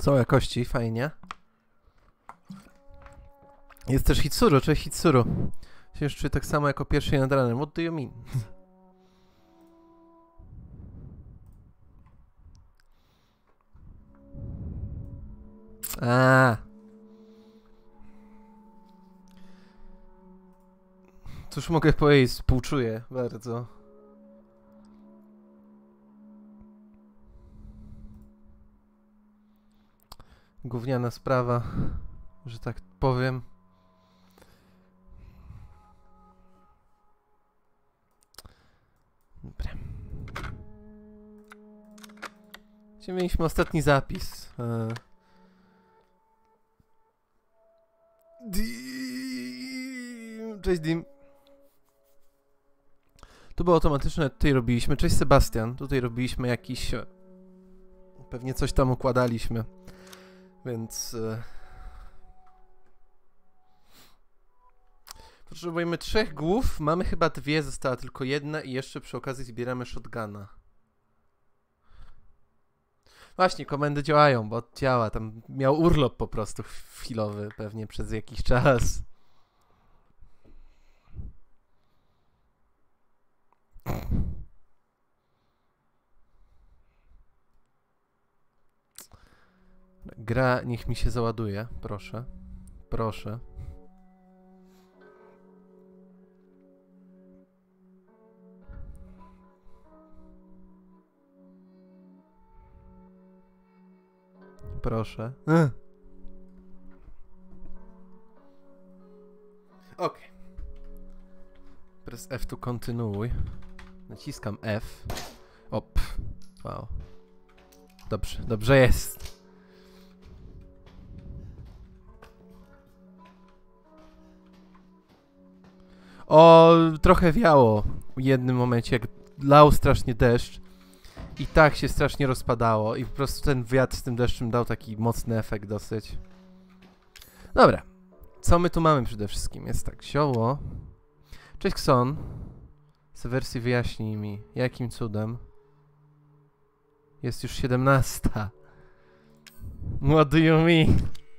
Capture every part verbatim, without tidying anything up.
Są jakości, fajnie. Jest też Hitsuru, cześć Hitsuru. Się już czuję tak samo jako pierwszy nad ranem. What do you mean? A. Cóż mogę powiedzieć, współczuję bardzo. Gówniana sprawa, że tak powiem. Dobra. Gdzie mieliśmy ostatni zapis? E... Dim. Cześć Dim. Tu było automatyczne, tutaj robiliśmy. Cześć Sebastian. Tutaj robiliśmy jakiś... Pewnie coś tam układaliśmy. Więc... E... Potrzebujemy trzech głów. Mamy chyba dwie, została tylko jedna i jeszcze przy okazji zbieramy shotguna. Właśnie, komendy działają, bo działa. Tam miał urlop po prostu chwilowy pewnie przez jakiś czas. Gra niech mi się załaduje, proszę. Proszę. Proszę. Ech. Ok. Press F to kontynuuj. Naciskam F. Op. Wow. Dobrze, dobrze jest. O, trochę wiało w jednym momencie, jak lał strasznie deszcz. I tak się strasznie rozpadało i po prostu ten wiatr z tym deszczem dał taki mocny efekt dosyć. Dobra. Co my tu mamy przede wszystkim? Jest tak, zioło. Cześć Kson. Z wersji wyjaśnij mi, jakim cudem. Jest już siedemnasta. What do you mean?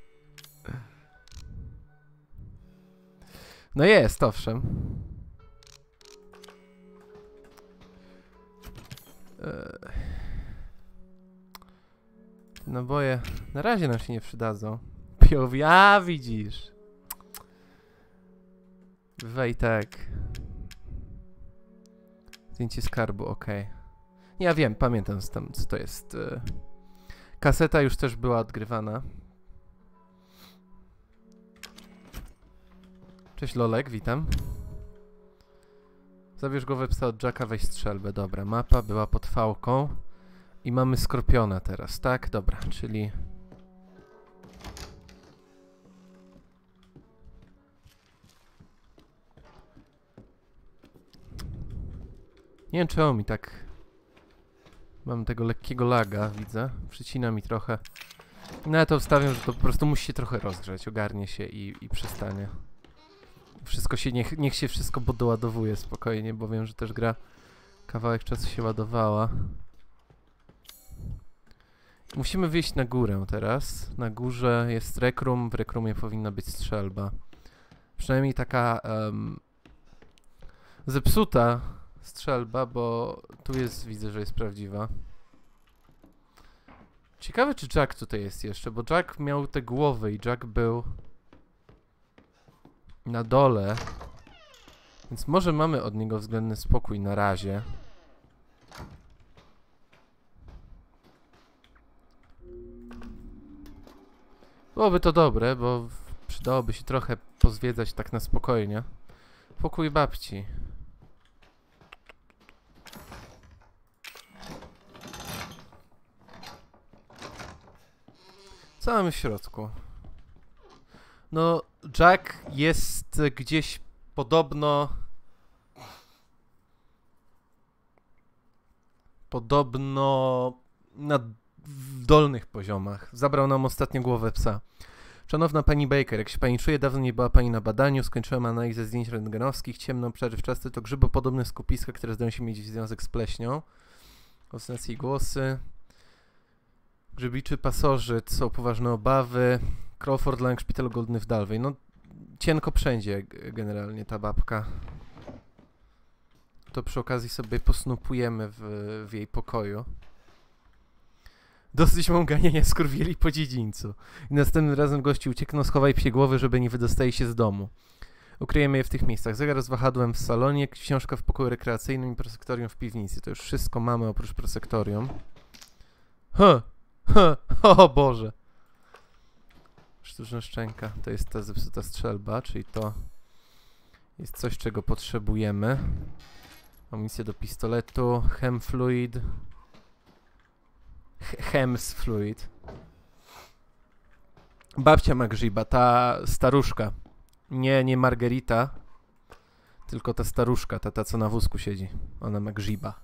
No jest, owszem. Naboje na razie nam się nie przydadzą. P O V, a widzisz. Bywa i tak. Zdjęcie skarbu, ok. Ja wiem, pamiętam tam, co to jest. Kaseta już też była odgrywana. Cześć Lolek, witam. Zabierz głowę psa od Jacka, weź strzelbę. Dobra, mapa była pod fałką. I mamy Skorpiona teraz, tak? Dobra, czyli... Nie wiem czemu mi tak... Mam tego lekkiego laga, widzę. Przycina mi trochę. No ja to wstawiam, że to po prostu musi się trochę rozgrzać, ogarnie się i, i przestanie. Wszystko się, niech, niech się wszystko doładowuje spokojnie, bo wiem, że też gra kawałek czasu się ładowała. Musimy wyjść na górę teraz. Na górze jest rec room, w rec roomie powinna być strzelba. Przynajmniej taka um, zepsuta strzelba, bo tu jest, widzę, że jest prawdziwa. Ciekawe, czy Jack tutaj jest jeszcze, bo Jack miał te głowy i Jack był na dole. Więc może mamy od niego względny spokój na razie. Byłoby to dobre, bo przydałoby się trochę pozwiedzać tak na spokojnie. Pokój babci. Co mamy w środku? No, Jack jest gdzieś podobno... Podobno na w dolnych poziomach. Zabrał nam ostatnio głowę psa. Szanowna pani Baker, jak się pani czuje, dawno nie była pani na badaniu, skończyłem analizę zdjęć rentgenowskich, ciemno-przerywczaste to grzybopodobne skupiska, które zdają się mieć związek z pleśnią. Oscylacje i głosy. Grzybiczy pasożyt, są poważne obawy. Crawford Lang, szpital godny w Dalwej. No, cienko wszędzie generalnie ta babka. To przy okazji sobie posnupujemy w, w jej pokoju. Dosyć mam ganiania skurwieli po dziedzińcu. I następnym razem gości uciekną, schowaj psie głowy, żeby nie wydostali się z domu. Ukryjemy je w tych miejscach. Zegar z wahadłem w salonie, książka w pokoju rekreacyjnym i prosektorium w piwnicy. To już wszystko mamy oprócz prosektorium. Huh! Huh! O Boże! Sztuczna szczęka. To jest ta zepsuta strzelba, czyli to jest coś, czego potrzebujemy. Amunicja do pistoletu, chem fluid. Chems fluid. Babcia ma grzyba, ta staruszka. Nie, nie Margarita, tylko ta staruszka, ta, ta co na wózku siedzi. Ona ma grzyba.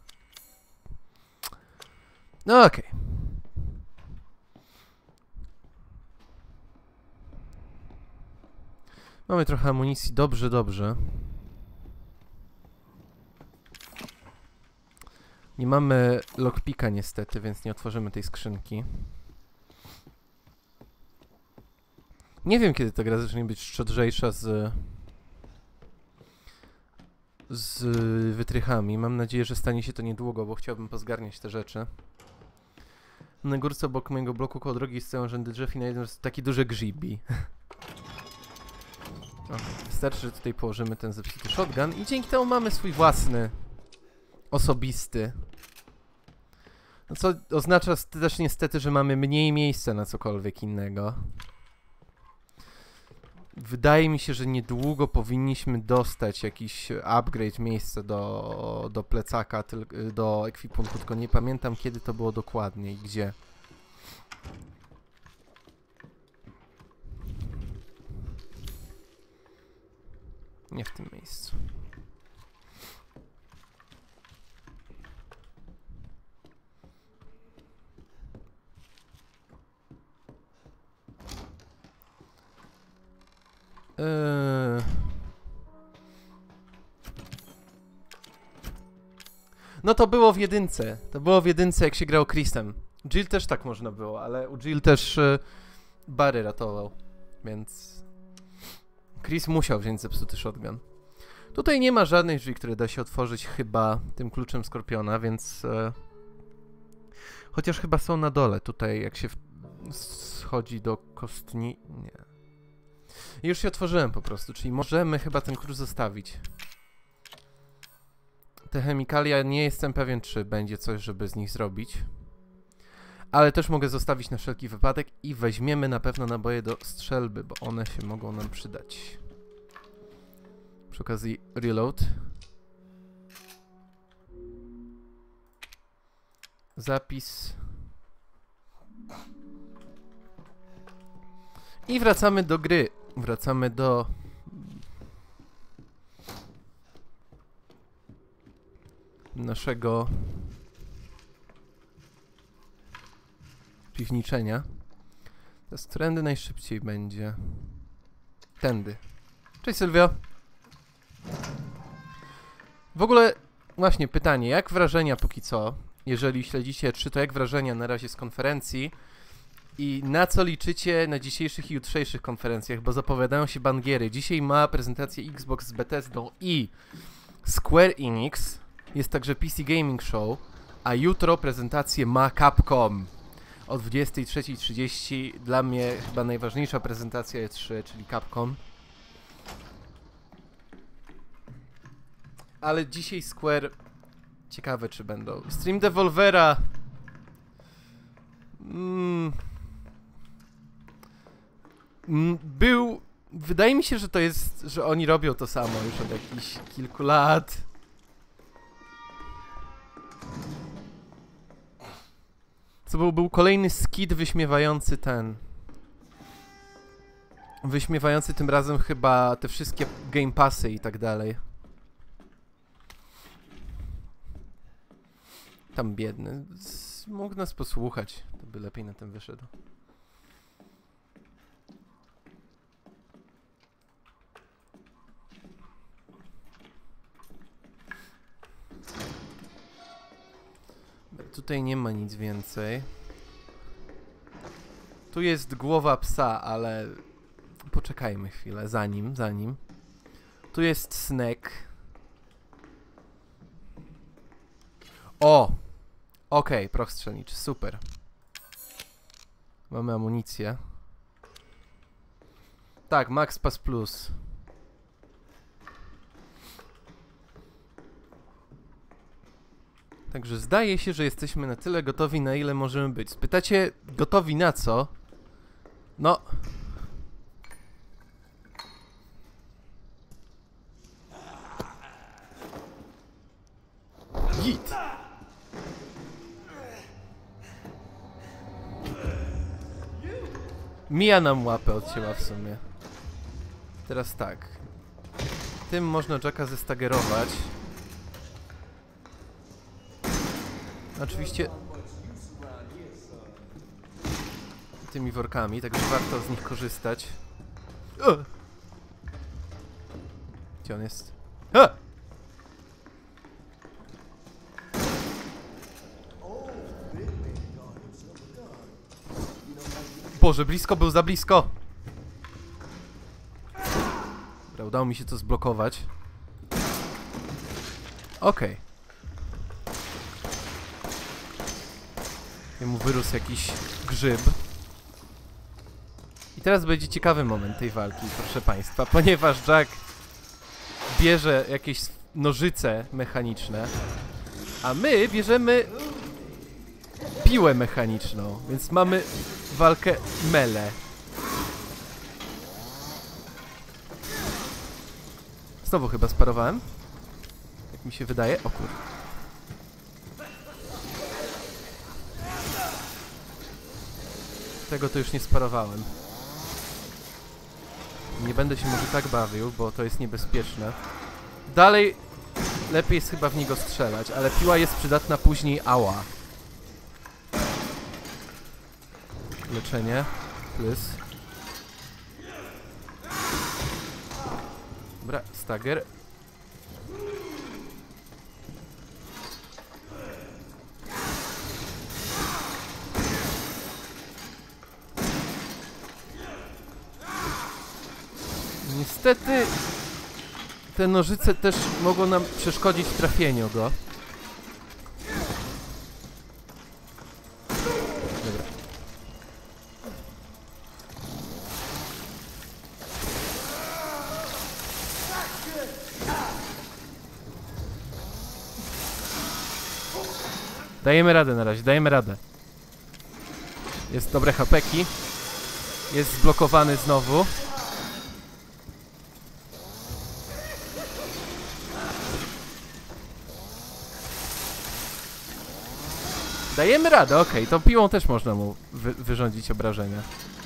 No okej. Okay. Mamy trochę amunicji, dobrze, dobrze. Nie mamy lockpicka niestety, więc nie otworzymy tej skrzynki. Nie wiem, kiedy ta gra zacznie być szczodrzejsza z... z wytrychami. Mam nadzieję, że stanie się to niedługo, bo chciałbym pozgarniać te rzeczy. Na górce obok mojego bloku koło drogi stoją rzędy drzew i na jednym jest taki duży grzybi. Wystarczy, że tutaj położymy ten zepsuty shotgun i dzięki temu mamy swój własny, osobisty. No co oznacza też niestety, że mamy mniej miejsca na cokolwiek innego. Wydaje mi się, że niedługo powinniśmy dostać jakiś upgrade miejsca do, do plecaka, do ekwipunku, tylko nie pamiętam kiedy to było dokładnie i gdzie. Nie w tym miejscu. Eee... No to było w jedynce. To było w jedynce, jak się grał Chrisem. Jill też tak można było, ale u Jill też e, Barry ratował, więc Chris musiał wziąć zepsuty shotgun. Tutaj nie ma żadnych drzwi, które da się otworzyć chyba tym kluczem Skorpiona, więc e, chociaż chyba są na dole. Tutaj jak się w... schodzi do kostni... Nie. Już się otworzyłem po prostu, czyli możemy chyba ten klucz zostawić. Te chemikalia, nie jestem pewien, czy będzie coś, żeby z nich zrobić. Ale też mogę zostawić na wszelki wypadek i weźmiemy na pewno naboje do strzelby, bo one się mogą nam przydać. Przy okazji reload. Zapis. I wracamy do gry. Wracamy do... naszego piwniczenia. Teraz którędy najszybciej będzie? Tędy. Cześć Sylwio. W ogóle właśnie pytanie, jak wrażenia póki co, jeżeli śledzicie czy to jak wrażenia na razie z konferencji i na co liczycie na dzisiejszych i jutrzejszych konferencjach, bo zapowiadają się bangiery. Dzisiaj ma prezentację Xbox z Bethesdą i Square Enix. Jest także P C Gaming Show, a jutro prezentację ma Capcom o dwudziestej trzeciej trzydzieści. Dla mnie chyba najważniejsza prezentacja E trzy, czyli Capcom. Ale dzisiaj Square... Ciekawe, czy będą. Stream Devolvera... Mm. Mm, był... Wydaje mi się, że to jest... że oni robią to samo już od jakichś kilku lat. Co był, był kolejny skit wyśmiewający ten... Wyśmiewający tym razem chyba te wszystkie Game Passy i tak dalej. Tam biedny. Mógł nas posłuchać. To by lepiej na tym wyszedł. Tutaj nie ma nic więcej. Tu jest głowa psa, ale poczekajmy chwilę, zanim, zanim. Tu jest snack. O! Okej, okay, proch strzelniczy, super. Mamy amunicję. Tak, Max Pass Plus. Także zdaje się, że jesteśmy na tyle gotowi, na ile możemy być. Spytacie, gotowi na co? No... Git! Mija nam łapę odcięła w sumie. Teraz tak. Tym można Jacka zestagerować. Oczywiście tymi workami, także warto z nich korzystać. O! Gdzie on jest? A! Boże, blisko był, za blisko! Dobra, udało mi się to zblokować. Okej. Okay. Jemu wyrósł jakiś grzyb. I teraz będzie ciekawy moment tej walki, proszę państwa, ponieważ Jack bierze jakieś nożyce mechaniczne, a my bierzemy piłę mechaniczną, więc mamy walkę melee. Znowu chyba sparowałem? Jak mi się wydaje. O kur... Tego to już nie sparowałem. Nie będę się może tak bawił, bo to jest niebezpieczne. Dalej lepiej jest chyba w niego strzelać, ale piła jest przydatna później. Ała. Leczenie. Plus. Dobra, stagger. Niestety te nożyce też mogą nam przeszkodzić w trafieniu go. Dobra. Dajemy radę na razie, dajemy radę. Jest dobre hapeki. Jest zblokowany znowu. Dajemy radę, okej, okay. Tą piłą też można mu wy wyrządzić obrażenia.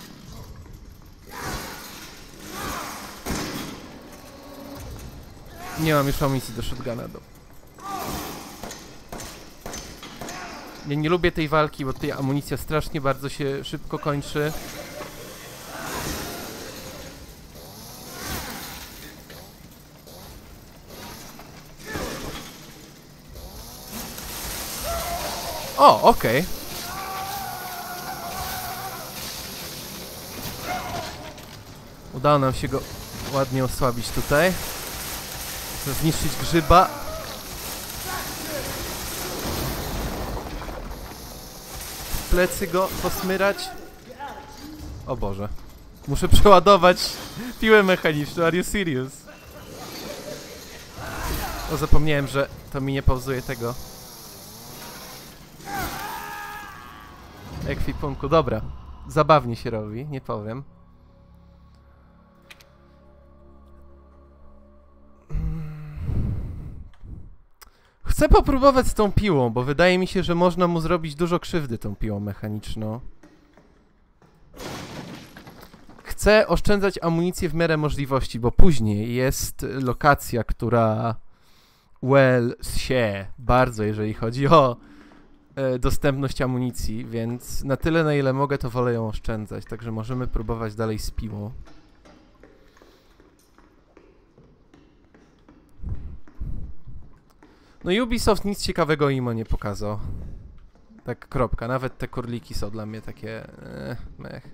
Nie mam już amunicji do shotguna. Do... Ja nie lubię tej walki, bo tutaj amunicja strasznie bardzo się szybko kończy. O, okej. Okay. Udało nam się go ładnie osłabić tutaj. Zniszczyć grzyba. W plecy go posmyrać. O Boże. Muszę przeładować piłę mechaniczną. Are you serious? O, zapomniałem, że to mi nie pauzuje tego ekwipunku. Dobra. Zabawnie się robi, nie powiem. Chcę popróbować z tą piłą, bo wydaje mi się, że można mu zrobić dużo krzywdy tą piłą mechaniczną. Chcę oszczędzać amunicję w miarę możliwości, bo później jest lokacja, która well się bardzo, jeżeli chodzi o e, dostępność amunicji, więc na tyle, na ile mogę, to wolę ją oszczędzać, także możemy próbować dalej z piłą. No Ubisoft nic ciekawego imo nie pokazał. Tak, kropka. Nawet te kurliki są dla mnie takie... Eh, mech.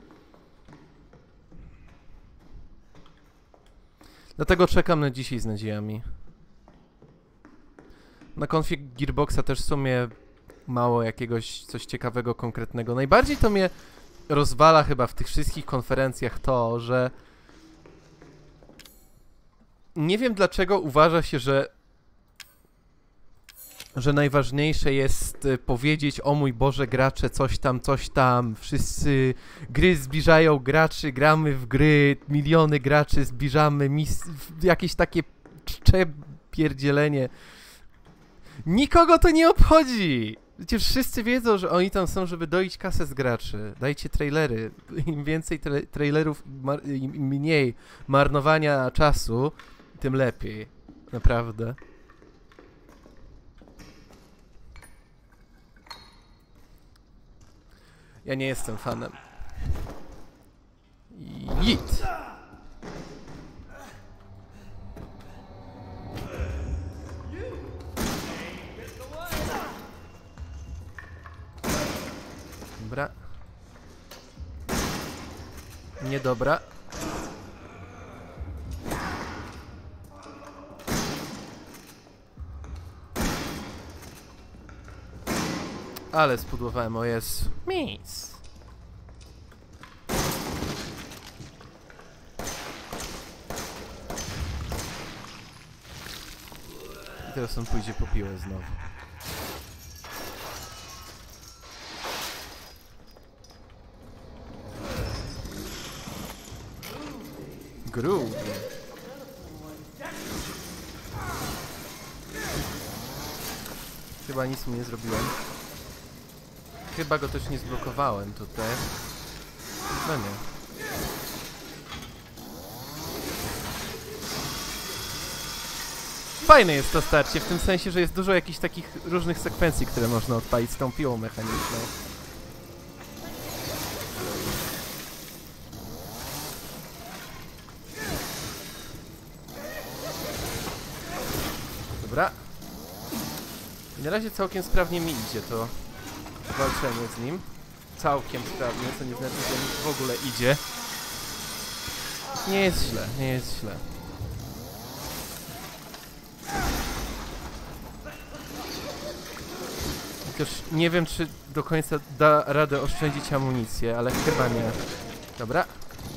Dlatego czekam na dzisiaj z nadziejami. Na konfig Gearboxa też w sumie mało jakiegoś coś ciekawego, konkretnego. Najbardziej to mnie rozwala chyba w tych wszystkich konferencjach to, że nie wiem dlaczego uważa się, że że najważniejsze jest powiedzieć: o mój Boże, gracze, coś tam, coś tam, wszyscy gry zbliżają graczy, gramy w gry, miliony graczy zbliżamy, mis jakieś takie czcze pierdzielenie. Nikogo to nie obchodzi! Przecież wszyscy wiedzą, że oni tam są, żeby doić kasę z graczy. Dajcie trailery. Im więcej tra trailerów, im mniej marnowania czasu, tym lepiej. Naprawdę. Ja nie jestem fanem. Jit! Dobra. Niedobra. Ale spudłowałem, o Jezu. Mis. I teraz on pójdzie po piłę znowu. Groove. Chyba nic mu nie zrobiłem. Chyba go też nie zblokowałem tutaj. No nie. Fajne jest to starcie, w tym sensie, że jest dużo jakichś takich różnych sekwencji, które można odpalić z tą piłą mechaniczną. Dobra. I na razie całkiem sprawnie mi idzie to walczenie z nim. Całkiem sprawnie, co nie znaczy, że mi w ogóle idzie. Nie jest źle, nie jest źle. Chociaż nie wiem, czy do końca da radę oszczędzić amunicję, ale chyba nie. Dobra.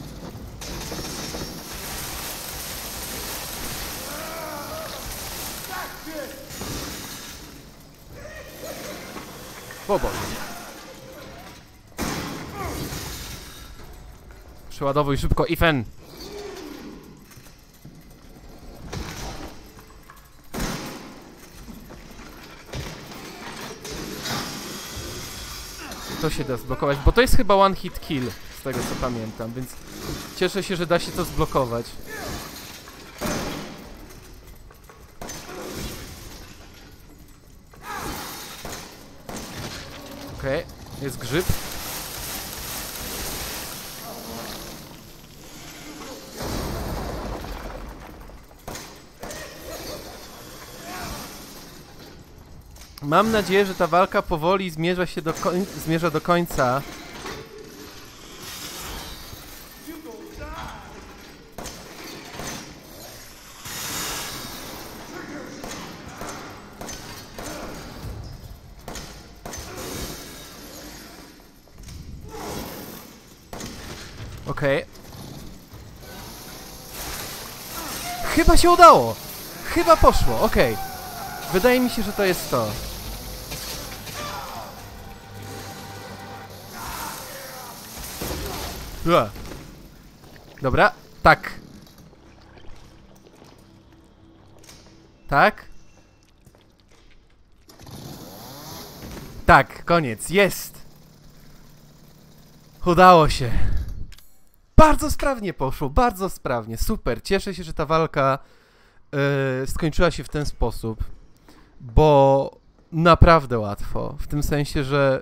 O Boże. Przeładowuj szybko, Ethan! To się da zblokować, bo to jest chyba one hit kill, z tego co pamiętam, więc cieszę się, że da się to zblokować. Okej, okay, jest grzyb. Mam nadzieję, że ta walka powoli zmierza się do koń zmierza do końca. Okej. Okay. Chyba się udało! Chyba poszło, okej. Okay. Wydaje mi się, że to jest to. Ua. Dobra, tak. Tak? Tak, koniec, jest! Udało się. Bardzo sprawnie poszło, bardzo sprawnie, super. Cieszę się, że ta walka yy, skończyła się w ten sposób, bo naprawdę łatwo, w tym sensie, że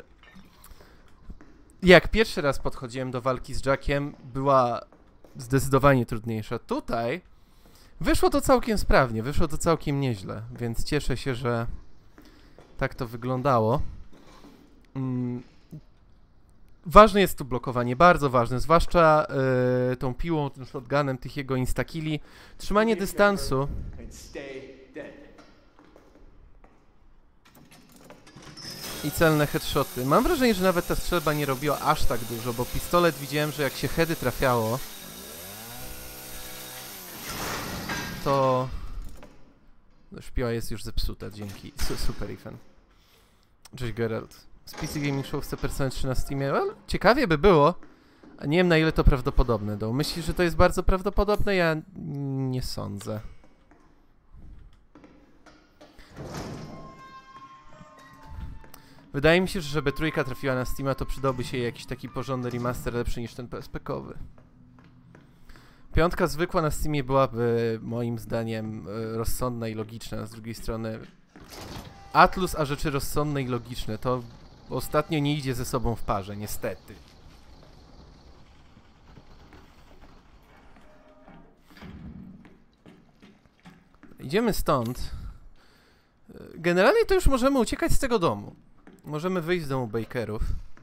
jak pierwszy raz podchodziłem do walki z Jackiem, była zdecydowanie trudniejsza. Tutaj wyszło to całkiem sprawnie, wyszło to całkiem nieźle, więc cieszę się, że tak to wyglądało. Mm, ważne jest tu blokowanie, bardzo ważne, zwłaszcza yy, tą piłą, tym shotgunem, tych jego instakilli. Trzymanie dystansu. I celne headshoty. Mam wrażenie, że nawet ta strzelba nie robiła aż tak dużo, bo pistolet widziałem, że jak się heady trafiało, to... Szpiła jest już zepsuta, dzięki. Super Ethan. Cześć Geralt. Z P C Gaming Show chce Persona trzy na Steamie. Well, ciekawie by było, a nie wiem na ile to prawdopodobne. Do. Myślisz, że to jest bardzo prawdopodobne? Ja nie sądzę. Wydaje mi się, że żeby trójka trafiła na Steama, to przydałby się jej jakiś taki porządny remaster lepszy niż ten P S P-kowy. Piątka zwykła na Steamie byłaby moim zdaniem rozsądna i logiczna. Z drugiej strony Atlus, a rzeczy rozsądne i logiczne to ostatnio nie idzie ze sobą w parze, niestety. Idziemy stąd. Generalnie to już możemy uciekać z tego domu. Możemy wyjść z domu Bakerów.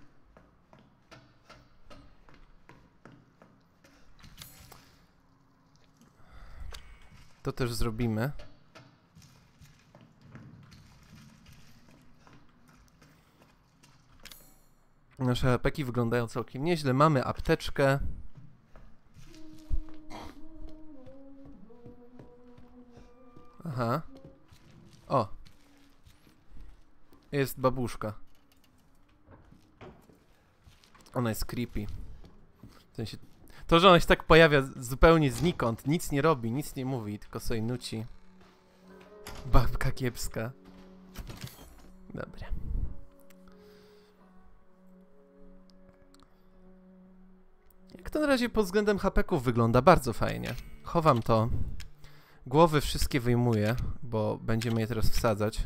To też zrobimy. Nasze hapeki wyglądają całkiem nieźle. Mamy apteczkę. Aha. O. Jest babuszka. Ona jest creepy. W sensie, to, że ona się tak pojawia zupełnie znikąd, nic nie robi, nic nie mówi, tylko sobie nuci. Babka kiepska. Dobra. Jak to na razie pod względem hapeków wygląda? Bardzo fajnie. Chowam to. Głowy wszystkie wyjmuję, bo będziemy je teraz wsadzać.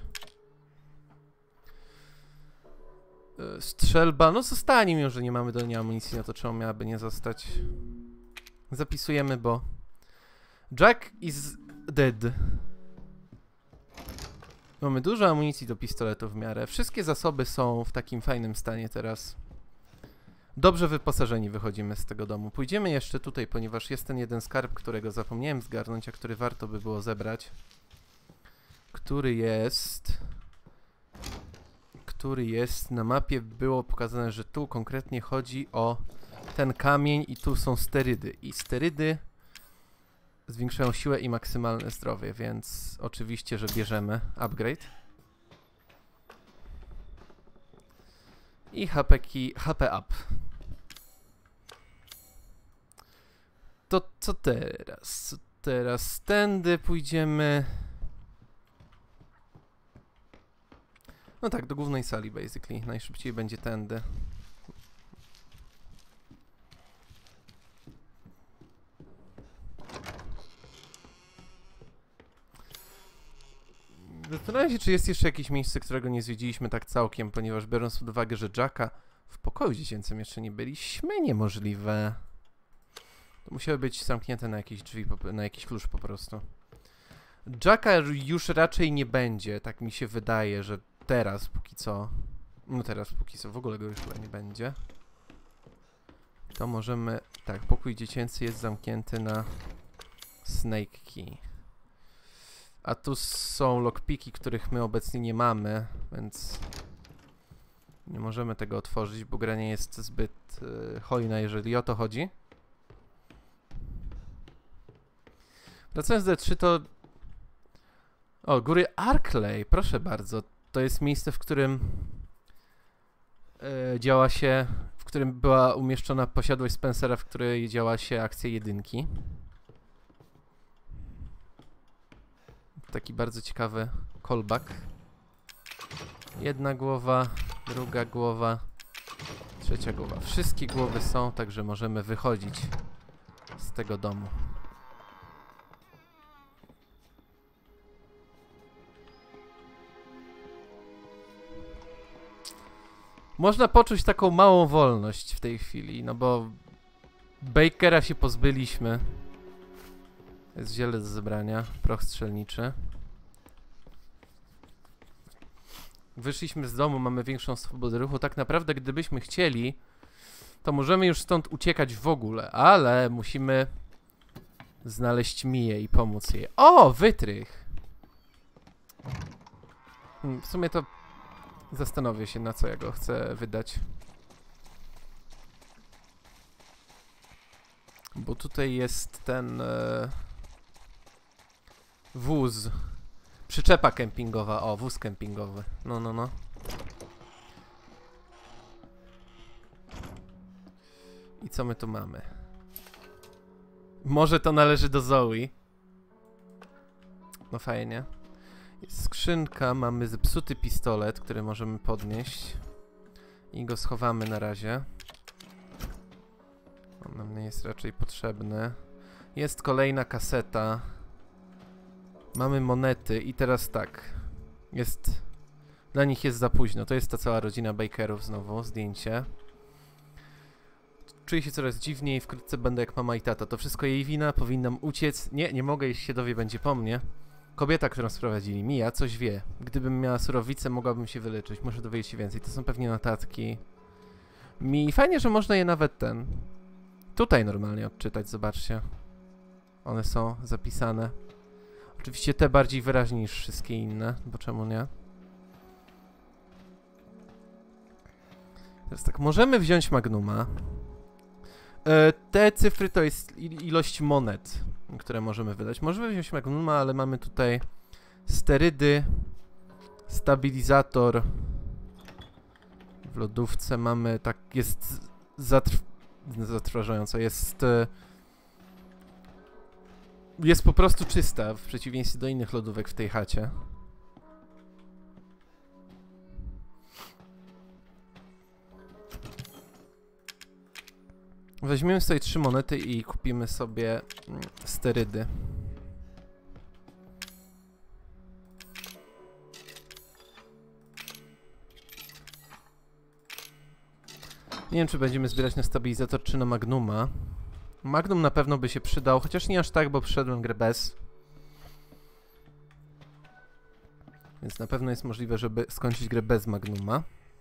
Strzelba, no zostanie mi, że nie mamy do niej amunicji, no to czemu miałaby nie zostać? Zapisujemy, bo Jack is dead. Mamy dużo amunicji do pistoletu w miarę. Wszystkie zasoby są w takim fajnym stanie teraz. Dobrze wyposażeni wychodzimy z tego domu. Pójdziemy jeszcze tutaj, ponieważ jest ten jeden skarb, którego zapomniałem zgarnąć, a który warto by było zebrać. Który jest... Który jest na mapie, było pokazane, że tu konkretnie chodzi o ten kamień i tu są sterydy. I sterydy zwiększają siłę i maksymalne zdrowie, więc oczywiście, że bierzemy upgrade. I hapeki, H P up. To co teraz? Co teraz? Tędy pójdziemy. No tak, do głównej sali basically. Najszybciej będzie tędy. Zastanawiam się, czy jest jeszcze jakieś miejsce, którego nie zwiedziliśmy tak całkiem, ponieważ biorąc pod uwagę, że Jacka w pokoju dziecięcym jeszcze nie byliśmy, niemożliwe. To musiały być zamknięte na jakieś drzwi, na jakiś klucz po prostu. Jacka już raczej nie będzie, tak mi się wydaje, że teraz póki co... No teraz póki co, w ogóle go już chyba nie będzie. To możemy... Tak, pokój dziecięcy jest zamknięty na Snake Key. A tu są lockpiki, których my obecnie nie mamy, więc nie możemy tego otworzyć, bo gra nie jest zbyt yy, hojna, jeżeli o to chodzi. Wracając do D trzy, to... O, góry Arkley, proszę bardzo. To jest miejsce, w którym yy, działa się... w którym była umieszczona posiadłość Spencera, w której działa się akcja jedynki. Taki bardzo ciekawy callback. Jedna głowa, druga głowa, trzecia głowa. Wszystkie głowy są, także możemy wychodzić z tego domu. Można poczuć taką małą wolność w tej chwili, no bo Bakera się pozbyliśmy. Jest ziele do zebrania, proch strzelniczy. wyszliśmy z domu, mamy większą swobodę ruchu. Tak naprawdę, gdybyśmy chcieli, to możemy już stąd uciekać w ogóle, ale musimy znaleźć Miję i pomóc jej. O, wytrych! Hmm, w sumie to zastanowię się, na co ja go chcę wydać. Bo tutaj jest ten e, wóz. Przyczepa kempingowa. O, wóz kempingowy. No, no, no. I co my tu mamy? Może to należy do Zoe. No fajnie. Jest skrzynka, mamy zepsuty pistolet, który możemy podnieść. I go schowamy na razie. On nam nie jest raczej potrzebny. Jest kolejna kaseta. Mamy monety i teraz tak. Jest... Dla nich jest za późno. To jest ta cała rodzina Bakerów znowu. Zdjęcie. Czuję się coraz dziwniej. Wkrótce będę jak mama i tata. To wszystko jej wina. Powinnam uciec. Nie, nie mogę. Jeśli się dowie, będzie po mnie. Kobieta, którą sprowadzili. Mija, coś wie. Gdybym miała surowicę, mogłabym się wyleczyć. Muszę dowiedzieć się więcej. To są pewnie notatki. Mi fajnie, że można je nawet ten... Tutaj normalnie odczytać, zobaczcie. One są zapisane. Oczywiście te bardziej wyraźnie niż wszystkie inne, bo czemu nie? Teraz tak, możemy wziąć Magnuma. E, te cyfry to jest ilość monet, które możemy wydać. Możemy wziąć Magnuma, ale mamy tutaj sterydy, stabilizator. W lodówce mamy, tak, jest zatrw... zatrważająco, jest... E, jest po prostu czysta, w przeciwieństwie do innych lodówek w tej chacie. Weźmiemy sobie trzy monety i kupimy sobie sterydy. Nie wiem, czy będziemy zbierać na stabilizator, czy na Magnuma. Magnum na pewno by się przydał, chociaż nie aż tak, bo przyszedłem grę bez. Więc na pewno jest możliwe, żeby skończyć grę bez Magnuma.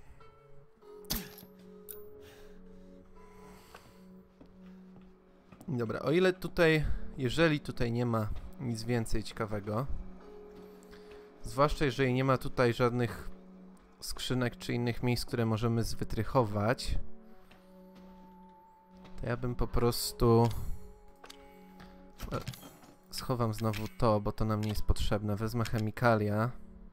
Dobra, o ile tutaj, jeżeli tutaj nie ma nic więcej ciekawego, zwłaszcza jeżeli nie ma tutaj żadnych skrzynek czy innych miejsc, które możemy zwytrychować, to ja bym po prostu schowam znowu to, bo to nam nie jest potrzebne. Wezmę chemikalia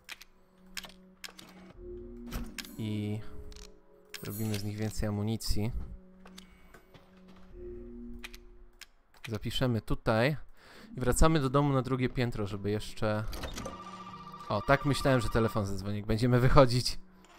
i zrobimy z nich więcej amunicji. Zapiszemy tutaj i wracamy do domu na drugie piętro, żeby jeszcze... O, tak myślałem, że telefon zadzwoni, jak będziemy wychodzić.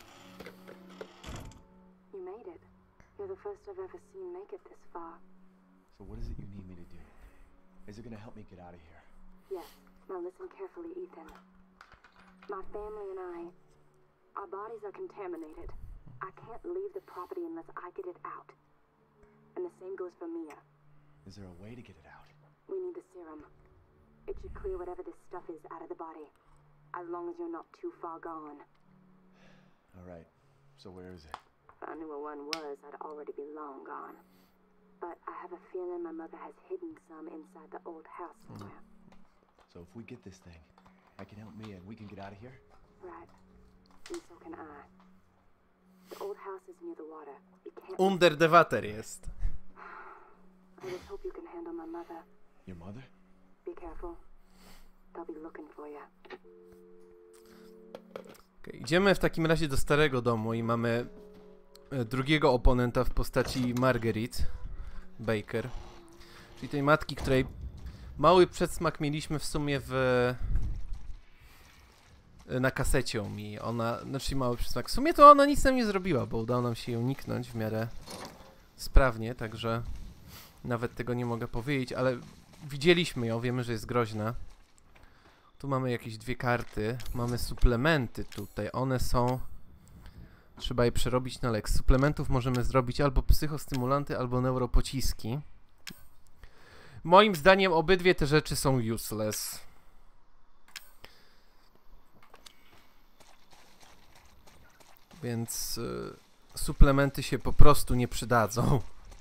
So what is it you need me to do? Is it gonna help me get out of here? Yes. Now listen carefully, Ethan. My family and I, our bodies are contaminated. I can't leave the property unless I get it out. And the same goes for Mia. Is there a way to get it out? We need the serum. It should clear whatever this stuff is out of the body. As long as you're not too far gone. Alright, so where is it? If I knew where one was, I'd already be long gone. But I have a feeling my mother has hidden some inside the old house somewhere. So if we get this thing, I can help Mia and we can get out of here? Right. And so can I. The old house is near the water. You can't... Under the water jest. I just hope you can handle my mother. Your mother? Be careful. They'll be looking for you. Okay, idziemy w takim razie do starego domu i mamy drugiego oponenta w postaci Marguerite Baker. Czyli tej matki, której mały przedsmak mieliśmy w sumie w... na kasecie u mi. Ona, znaczy mały przedsmak. W sumie to ona nic nam nie zrobiła, bo udało nam się ją uniknąć w miarę sprawnie, także nawet tego nie mogę powiedzieć, ale widzieliśmy ją, wiemy, że jest groźna. Tu mamy jakieś dwie karty, mamy suplementy tutaj, one są... Trzeba je przerobić na lek. Z suplementów możemy zrobić albo psychostymulanty, albo neuropociski. Moim zdaniem obydwie te rzeczy są useless. Więc y, suplementy się po prostu nie przydadzą.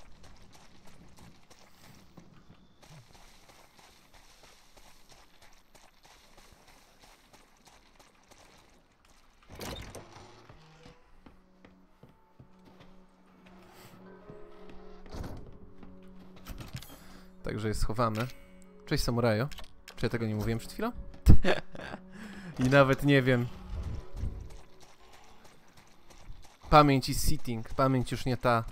Także je schowamy. Cześć samuraju. Czy ja tego nie mówiłem przed chwilą? I nawet nie wiem. Pamięć i sitting. Pamięć już nie ta.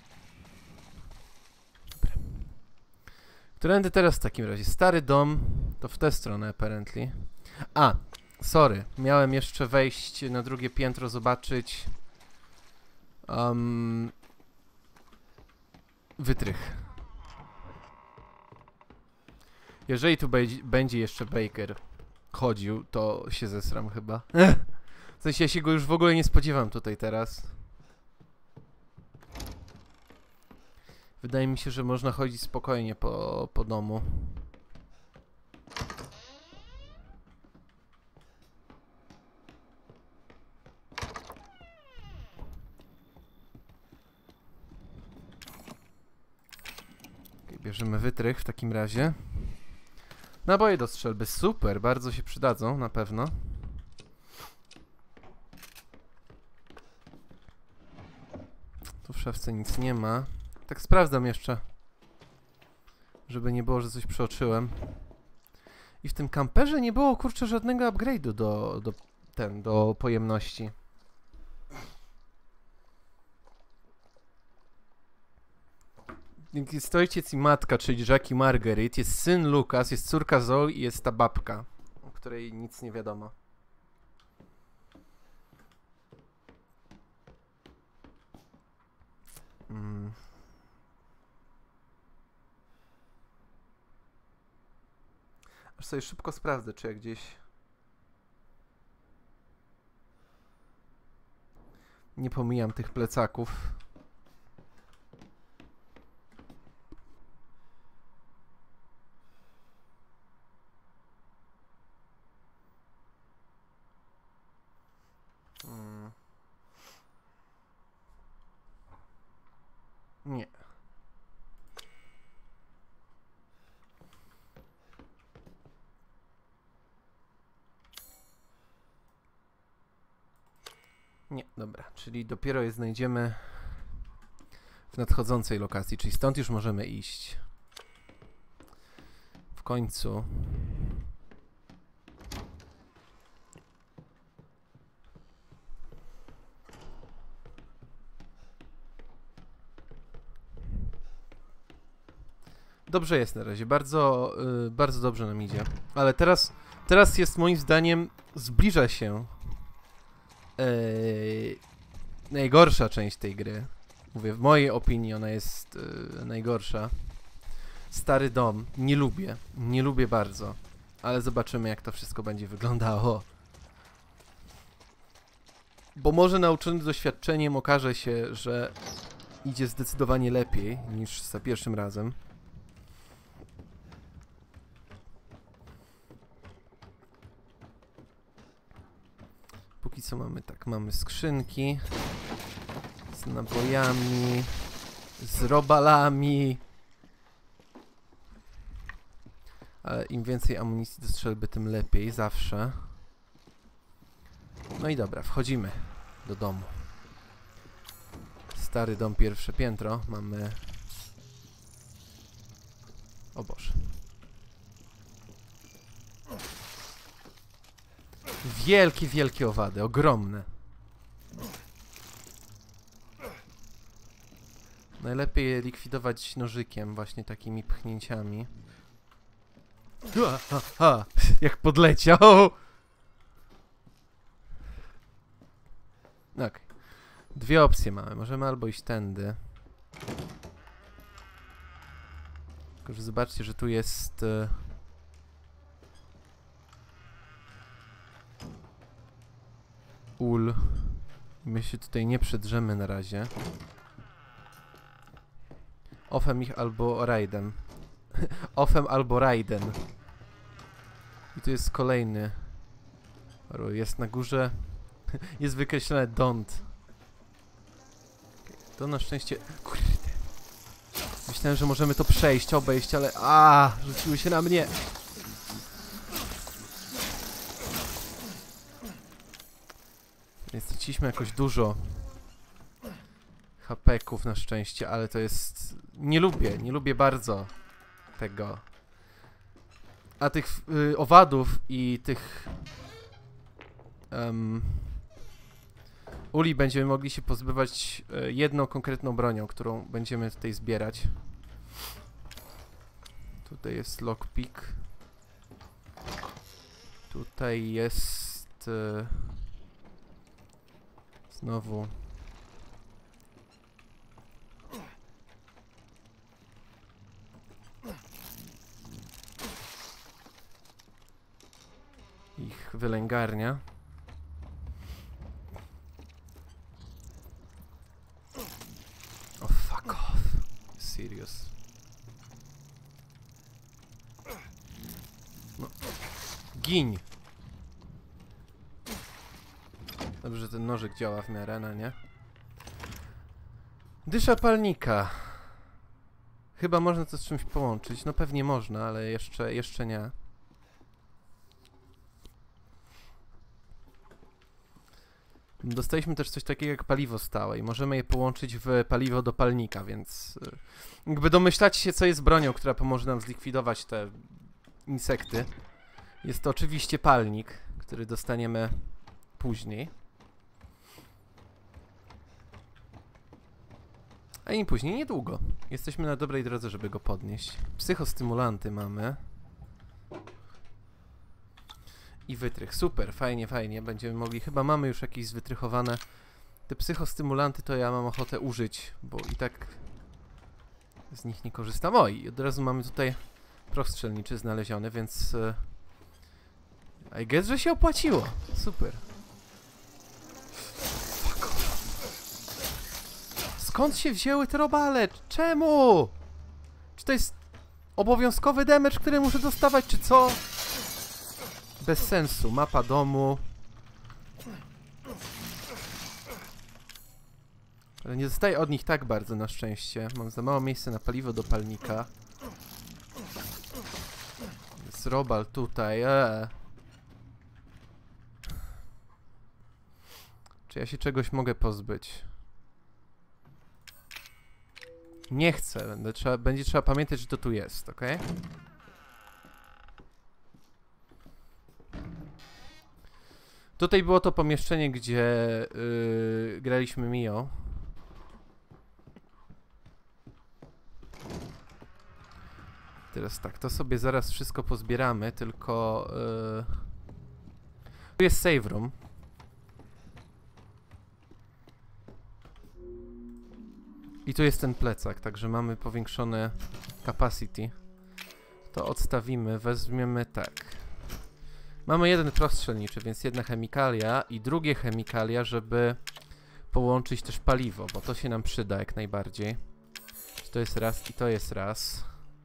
Dobra. Którędy teraz w takim razie? Stary dom. To w tę stronę apparently. A, sorry. Miałem jeszcze wejść na drugie piętro, zobaczyć um, wytrych. Jeżeli tu będzie jeszcze Baker chodził, to się zesram chyba. W sensie ja się go już w ogóle nie spodziewam tutaj teraz. Wydaje mi się, że można chodzić spokojnie po, po domu. Okay, bierzemy wytrych w takim razie. Naboje do strzelby, super, bardzo się przydadzą, na pewno. Tu w szafce nic nie ma. Tak sprawdzam jeszcze, żeby nie było, że coś przeoczyłem. I w tym kamperze nie było, kurczę, żadnego upgrade'u do, do, ten, do pojemności. Jest ojciec i matka, czyli Jack i Margaret, jest syn Lucas, jest córka Zoe i jest ta babka, o której nic nie wiadomo. Mm. Aż sobie szybko sprawdzę, czy ja gdzieś nie pomijam tych plecaków. Hmm. Nie. Nie, dobra, czyli dopiero je znajdziemy w nadchodzącej lokacji, czyli stąd już możemy iść. W końcu. Dobrze jest na razie, bardzo, yy, bardzo dobrze nam idzie. Ale teraz, teraz jest moim zdaniem, zbliża się Yy, najgorsza część tej gry. Mówię, w mojej opinii ona jest yy, najgorsza. Stary dom. Nie lubię. Nie lubię bardzo. Ale zobaczymy, jak to wszystko będzie wyglądało. Bo może nauczony doświadczeniem okaże się, że idzie zdecydowanie lepiej niż za pierwszym razem. Póki co mamy tak, mamy skrzynki z nabojami, z robalami. Ale im więcej amunicji do strzelby, tym lepiej, zawsze. No i dobra, wchodzimy do domu. Stary dom, pierwsze piętro. Mamy... O Boże. Wielkie, wielkie owady, ogromne. Najlepiej je likwidować nożykiem, właśnie takimi pchnięciami. Ha, ha, ha. Jak podleciał! Okej. Okay. Dwie opcje mamy. Możemy albo iść tędy. Tylko, że zobaczcie, że tu jest... Uh... ul. My się tutaj nie przedrzemy na razie. Offem ich albo rajdem. Offem albo rajdem. I tu jest kolejny. Jest na górze. Jest wykreślone don't. To na szczęście... Kurde. Myślałem, że możemy to przejść, obejść, ale... A, rzuciły się na mnie. Nie straciliśmy jakoś dużo hapeków na szczęście, ale to jest... Nie lubię, nie lubię bardzo tego. A tych y, owadów i tych... Um, uli będziemy mogli się pozbywać y, jedną konkretną bronią, którą będziemy tutaj zbierać. Tutaj jest lockpick. Tutaj jest... Y, znowu... ich wylęgarnia. Oh, fuck off. Serious. No. Giń! Dobrze, że ten nożyk działa w miarę, no nie? Dysza palnika. Chyba można to z czymś połączyć. No pewnie można, ale jeszcze, jeszcze nie. Dostaliśmy też coś takiego jak paliwo stałe i możemy je połączyć w paliwo do palnika, więc jakby domyślacie się, co jest bronią, która pomoże nam zlikwidować te insekty. Jest to oczywiście palnik, który dostaniemy później. A im później niedługo. Jesteśmy na dobrej drodze, żeby go podnieść. Psychostymulanty mamy. I wytrych. Super, fajnie, fajnie. Będziemy mogli... Chyba mamy już jakieś zwytrychowane... Te psychostymulanty to ja mam ochotę użyć, bo i tak z nich nie korzystam. O, i od razu mamy tutaj proch strzelniczy znaleziony, więc... Uh, I guess, że się opłaciło. Super. Fuck off. Skąd się wzięły te robale? Czemu? Czy to jest obowiązkowy damage, który muszę dostawać, czy co? Bez sensu. Mapa domu. Ale nie dostaję od nich tak bardzo, na szczęście. Mam za mało miejsca na paliwo do palnika. Jest robal tutaj. Eee. Czy ja się czegoś mogę pozbyć? Nie chcę. Będę trzeba, będzie trzeba pamiętać, że to tu jest, ok? Tutaj było to pomieszczenie, gdzie yy, graliśmy Mio. Teraz tak, to sobie zaraz wszystko pozbieramy, tylko... Yy... Tu jest save room. I tu jest ten plecak, także mamy powiększone capacity. To odstawimy, weźmiemy tak. Mamy jeden proch strzelniczy, więc jedna chemikalia i drugie chemikalia, żeby połączyć też paliwo, bo to się nam przyda jak najbardziej. To jest raz i to jest raz.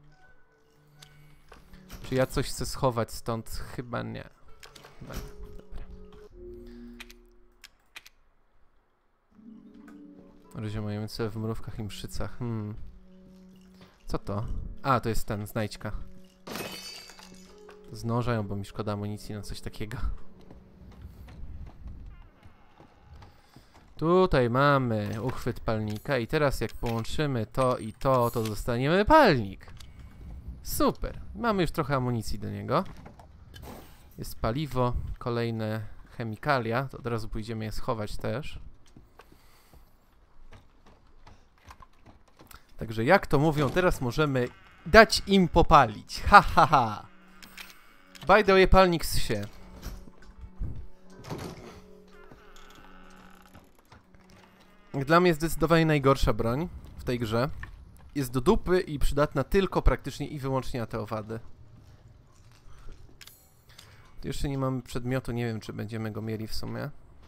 Czy ja coś chcę schować stąd? Chyba nie. Chyba nie. Dobra. Rozumiejące w mrówkach i mszycach. Hmm. Co to? A, to jest ten, znajdźka. Z nożem, bo mi szkoda amunicji na coś takiego. Tutaj mamy uchwyt palnika i teraz jak połączymy to i to, to dostaniemy palnik. Super. Mamy już trochę amunicji do niego. Jest paliwo, kolejne chemikalia. To od razu pójdziemy je schować też. Także jak to mówią, teraz możemy dać im popalić. Ha, ha, ha. By the way, palnik z się. Dla mnie jest zdecydowanie najgorsza broń w tej grze. Jest do dupy i przydatna tylko praktycznie i wyłącznie na te owady. Tu jeszcze nie mamy przedmiotu, nie wiem czy będziemy go mieli w sumie.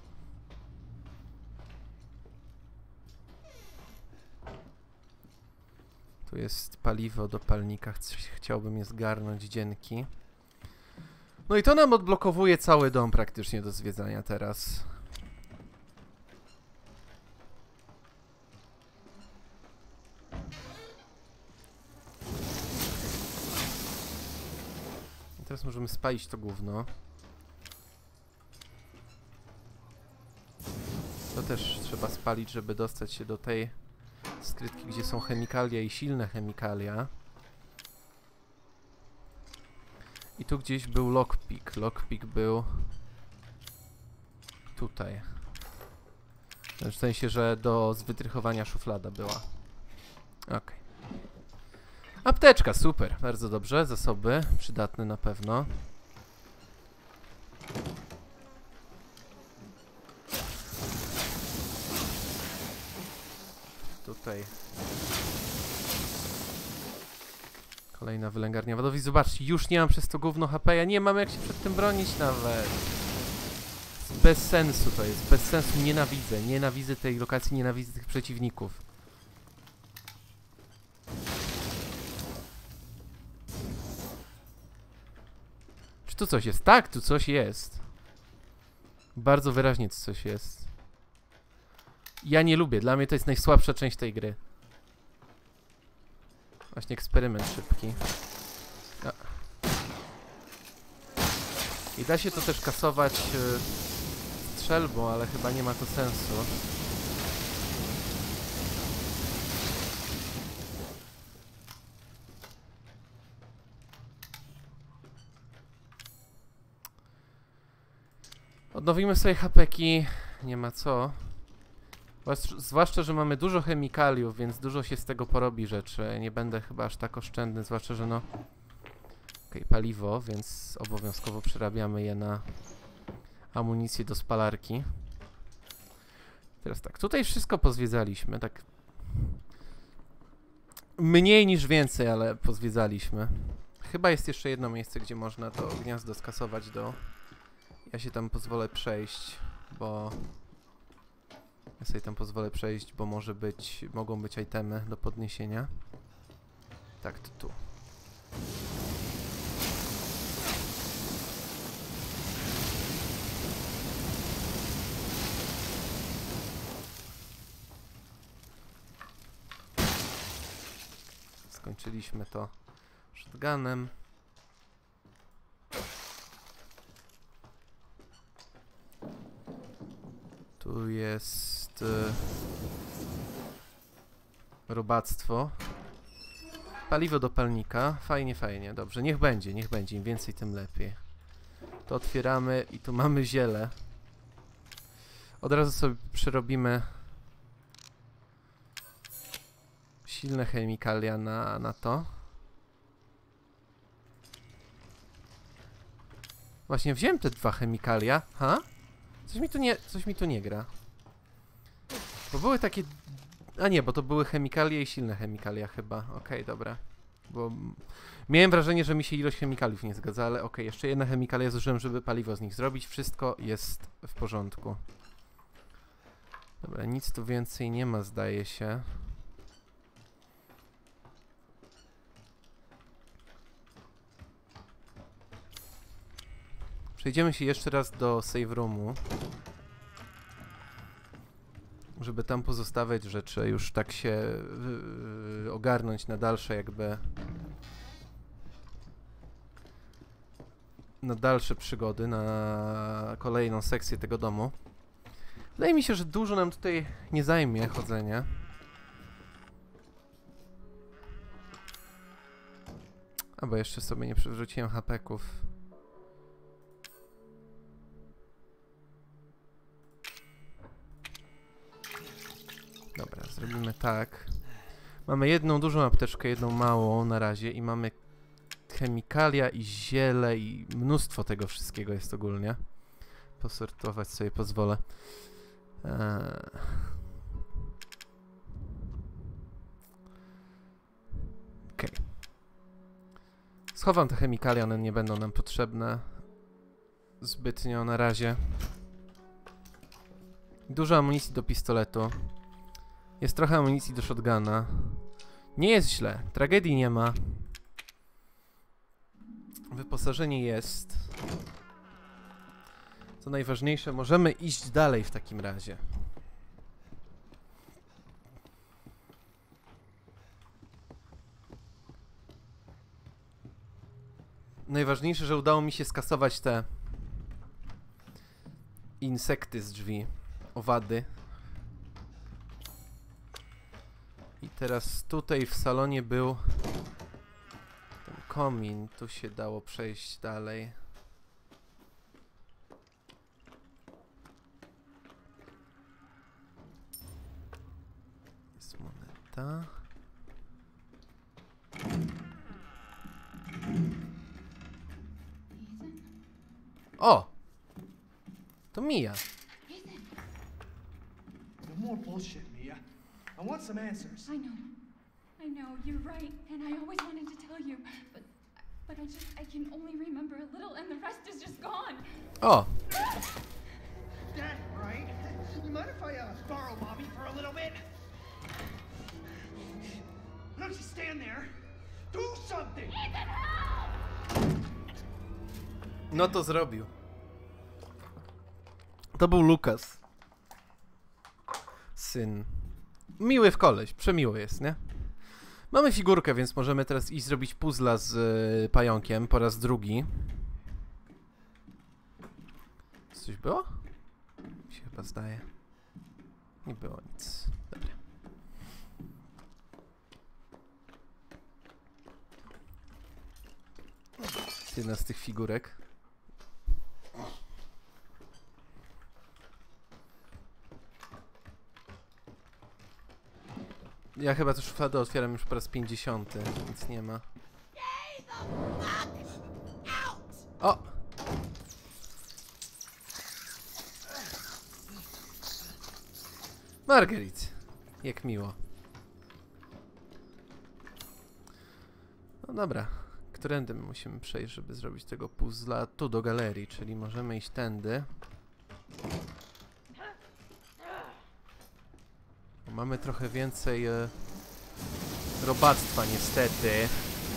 Tu jest paliwo do palnika, chciałbym je zgarnąć, dzięki. No i to nam odblokowuje cały dom praktycznie do zwiedzania teraz. Teraz możemy spalić to gówno. To też trzeba spalić, żeby dostać się do tej skrytki, gdzie są chemikalia i silne chemikalia. I tu gdzieś był lockpick. Lockpick był tutaj. W sensie, że do zwytrychowania szuflada była. Ok. Apteczka, super. Bardzo dobrze. Zasoby przydatne na pewno. Tutaj kolejna wylęgarnia wodowi. Zobaczcie, już nie mam przez to gówno H P. Ja nie mam jak się przed tym bronić nawet. Bez sensu to jest. Bez sensu. Nienawidzę. Nienawidzę tej lokacji. Nienawidzę tych przeciwników. Czy tu coś jest? Tak, tu coś jest. Bardzo wyraźnie tu coś jest. Ja nie lubię. Dla mnie to jest najsłabsza część tej gry. Właśnie eksperyment szybki. A. I da się to też kasować yy, strzelbą, ale chyba nie ma to sensu. Odnowimy sobie hapeki. Nie ma co. Zwłaszcza, że mamy dużo chemikaliów, więc dużo się z tego porobi rzeczy. Nie będę chyba aż tak oszczędny, zwłaszcza, że no... Okej, okay, paliwo, więc obowiązkowo przerabiamy je na amunicję do spalarki. Teraz tak, tutaj wszystko pozwiedzaliśmy, tak... Mniej niż więcej, ale pozwiedzaliśmy. Chyba jest jeszcze jedno miejsce, gdzie można to gniazdo skasować do... Ja się tam pozwolę przejść, bo... Ja sobie tam pozwolę przejść, bo może być, mogą być itemy do podniesienia. Tak, to tu. Skończyliśmy to shotgunem. Tu jest y, robactwo. Paliwo do palnika. Fajnie, fajnie. Dobrze, niech będzie, niech będzie. Im więcej, tym lepiej. To otwieramy i tu mamy ziele. Od razu sobie przerobimy silne chemikalia na, na to. Właśnie wziąłem te dwa chemikalia. Ha? Coś mi tu nie, coś mi tu nie gra. Bo były takie... A nie, bo to były chemikalia i silne chemikalia chyba. Okej, okay, dobra. Bo miałem wrażenie, że mi się ilość chemikaliów nie zgadza, ale okej, okay, jeszcze jedna chemikalia zużyłem, żeby paliwo z nich zrobić. Wszystko jest w porządku. Dobra, nic tu więcej nie ma, zdaje się. Przejdziemy się jeszcze raz do save roomu, żeby tam pozostawiać rzeczy, już tak się yy, ogarnąć na dalsze jakby na dalsze przygody, na kolejną sekcję tego domu. Wydaje mi się, że dużo nam tutaj nie zajmie chodzenie. A bo jeszcze sobie nie przewróciłem hapeków. Dobra, zrobimy tak. Mamy jedną dużą apteczkę, jedną małą na razie i mamy chemikalia i ziele i mnóstwo tego wszystkiego jest ogólnie. Posortować sobie pozwolę. Eee. Okej. Okay. Schowam te chemikalia, one nie będą nam potrzebne zbytnio na razie. Dużo amunicji do pistoletu. Jest trochę amunicji do shotguna. Nie jest źle. Tragedii nie ma. Wyposażenie jest. Co najważniejsze, możemy iść dalej w takim razie. Najważniejsze, że udało mi się skasować te insekty z drzwi. Owady. I teraz tutaj w salonie był ten komin. Tu się dało przejść dalej. Jest moneta. O! To Mia. No more bullshit, Mia. I want some answers. I know. I know, you're right, and I always wanted to tell you, but but I just I can only remember a little and the rest is just gone. O! Dad, right? You mind if I uh, borrow Mommy for a little bit? Don't you stand there. Do something! No to zrobił. To był Lukas. Syn. Miły w koleś, przemiły jest, nie? Mamy figurkę, więc możemy teraz iść zrobić puzzla z y, pająkiem po raz drugi. Coś było? Mi się chyba zdaje. Nie było nic. Dobra. Jest jedna z tych figurek. Ja chyba też szufladę otwieram już po raz pięćdziesiąty, nic nie ma. O! Marguerite! Jak miło. No dobra. Którędy my musimy przejść, żeby zrobić tego puzzla? Tu do galerii, czyli możemy iść tędy. Mamy trochę więcej e, robactwa niestety.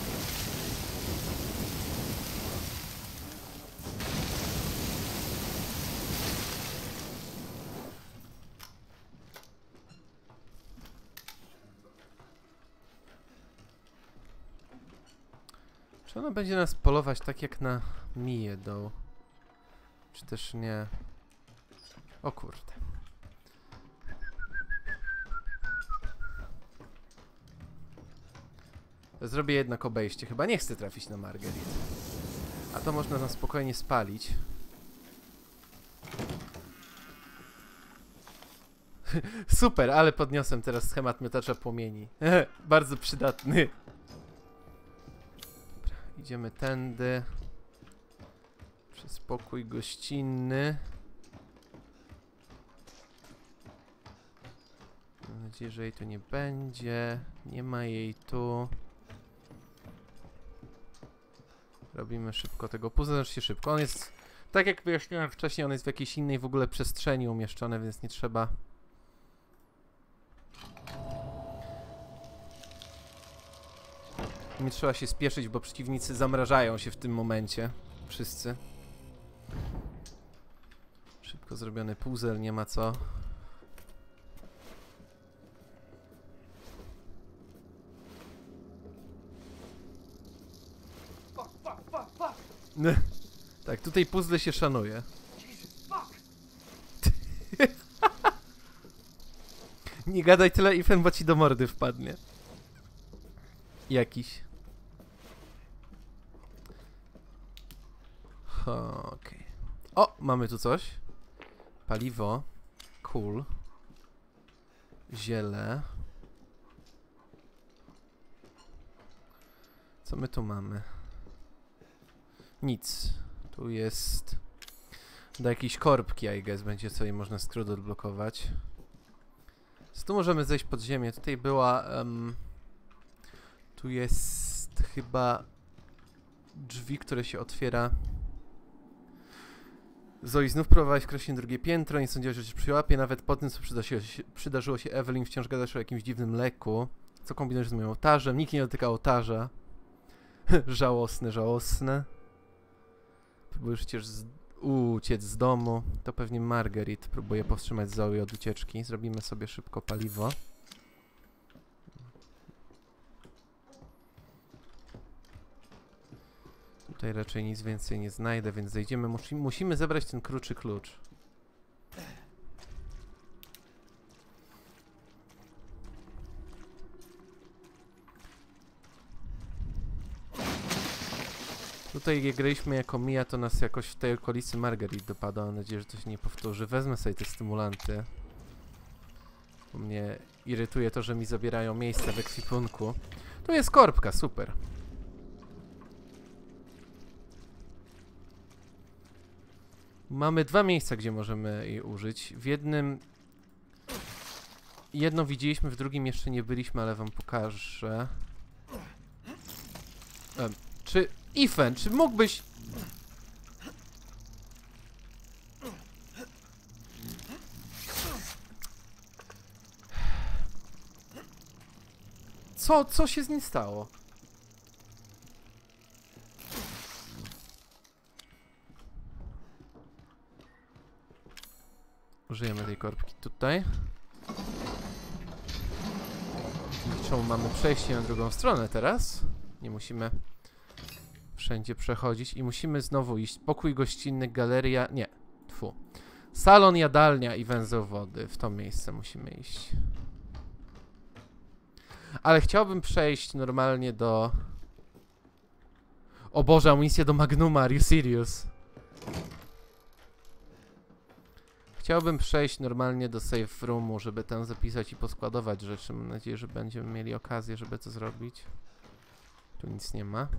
Czy ona będzie nas polować tak jak na Mię do... Czy też nie? O kurde. Zrobię jednak obejście. Chyba nie chcę trafić na Marguerite. A to można na spokojnie spalić. Super, ale podniosłem teraz schemat miotacza płomieni. Bardzo przydatny. Dobra, idziemy tędy. Przez pokój gościnny. Mam nadzieję, że jej tu nie będzie. Nie ma jej tu. Robimy szybko tego puzzle, znaczy szybko. On jest, tak jak wyjaśniłem wcześniej, on jest w jakiejś innej w ogóle przestrzeni umieszczony, więc nie trzeba... Nie trzeba się spieszyć, bo przeciwnicy zamrażają się w tym momencie. Wszyscy. Szybko zrobiony puzzle, nie ma co. Tak, tutaj puzzle się szanuje. Nie gadaj tyle, Ethan, bo ci do mordy wpadnie. Jakiś. Okej. Okay. O, mamy tu coś. Paliwo. Cool. Ziele. Co my tu mamy? Nic. Tu jest... Do jakiejś korbki, I guess, będzie sobie można skrót odblokować. So, tu możemy zejść pod ziemię. Tutaj była... Um, tu jest chyba... Drzwi, które się otwiera... Zoe znów próbowałaś wkroczyć na drugie piętro, nie sądziłaś, że się przyłapie. Nawet po tym, co przydarzyło się, przydarzyło się Evelyn, wciąż gadasz o jakimś dziwnym leku. Co kombinujesz z moim ołtarzem? Nikt nie dotyka ołtarza. Żałosne, żałosne. Próbujesz przecież z... uciec z domu. To pewnie Marguerite próbuje powstrzymać Zoe od ucieczki. Zrobimy sobie szybko paliwo. Tutaj raczej nic więcej nie znajdę, więc zejdziemy. Musi, musimy zebrać ten kruczy klucz. Tutaj jak graliśmy jako Mia, to nas jakoś w tej okolicy Marguerite dopada. Mam nadzieję, że to się nie powtórzy. Wezmę sobie te stymulanty. Bo mnie irytuje to, że mi zabierają miejsce w ekwipunku. Tu jest korbka, super. Mamy dwa miejsca, gdzie możemy jej użyć. W jednym... Jedno widzieliśmy, w drugim jeszcze nie byliśmy, ale wam pokażę. E, czy... Ethan, czy mógłbyś... Co? Co się z nim stało? Użyjemy tej korbki tutaj. Czemu mamy przejście na drugą stronę teraz? Nie musimy wszędzie przechodzić i musimy znowu iść. Pokój gościnny, galeria... Nie, tfu. Salon, jadalnia i węzeł wody. W to miejsce musimy iść. Ale chciałbym przejść normalnie do... O Boże, amunicję do Magnuma, are you serious? Chciałbym przejść normalnie do safe roomu, żeby tam zapisać i poskładować rzeczy. Mam nadzieję, że będziemy mieli okazję, żeby to zrobić. Tu nic nie ma.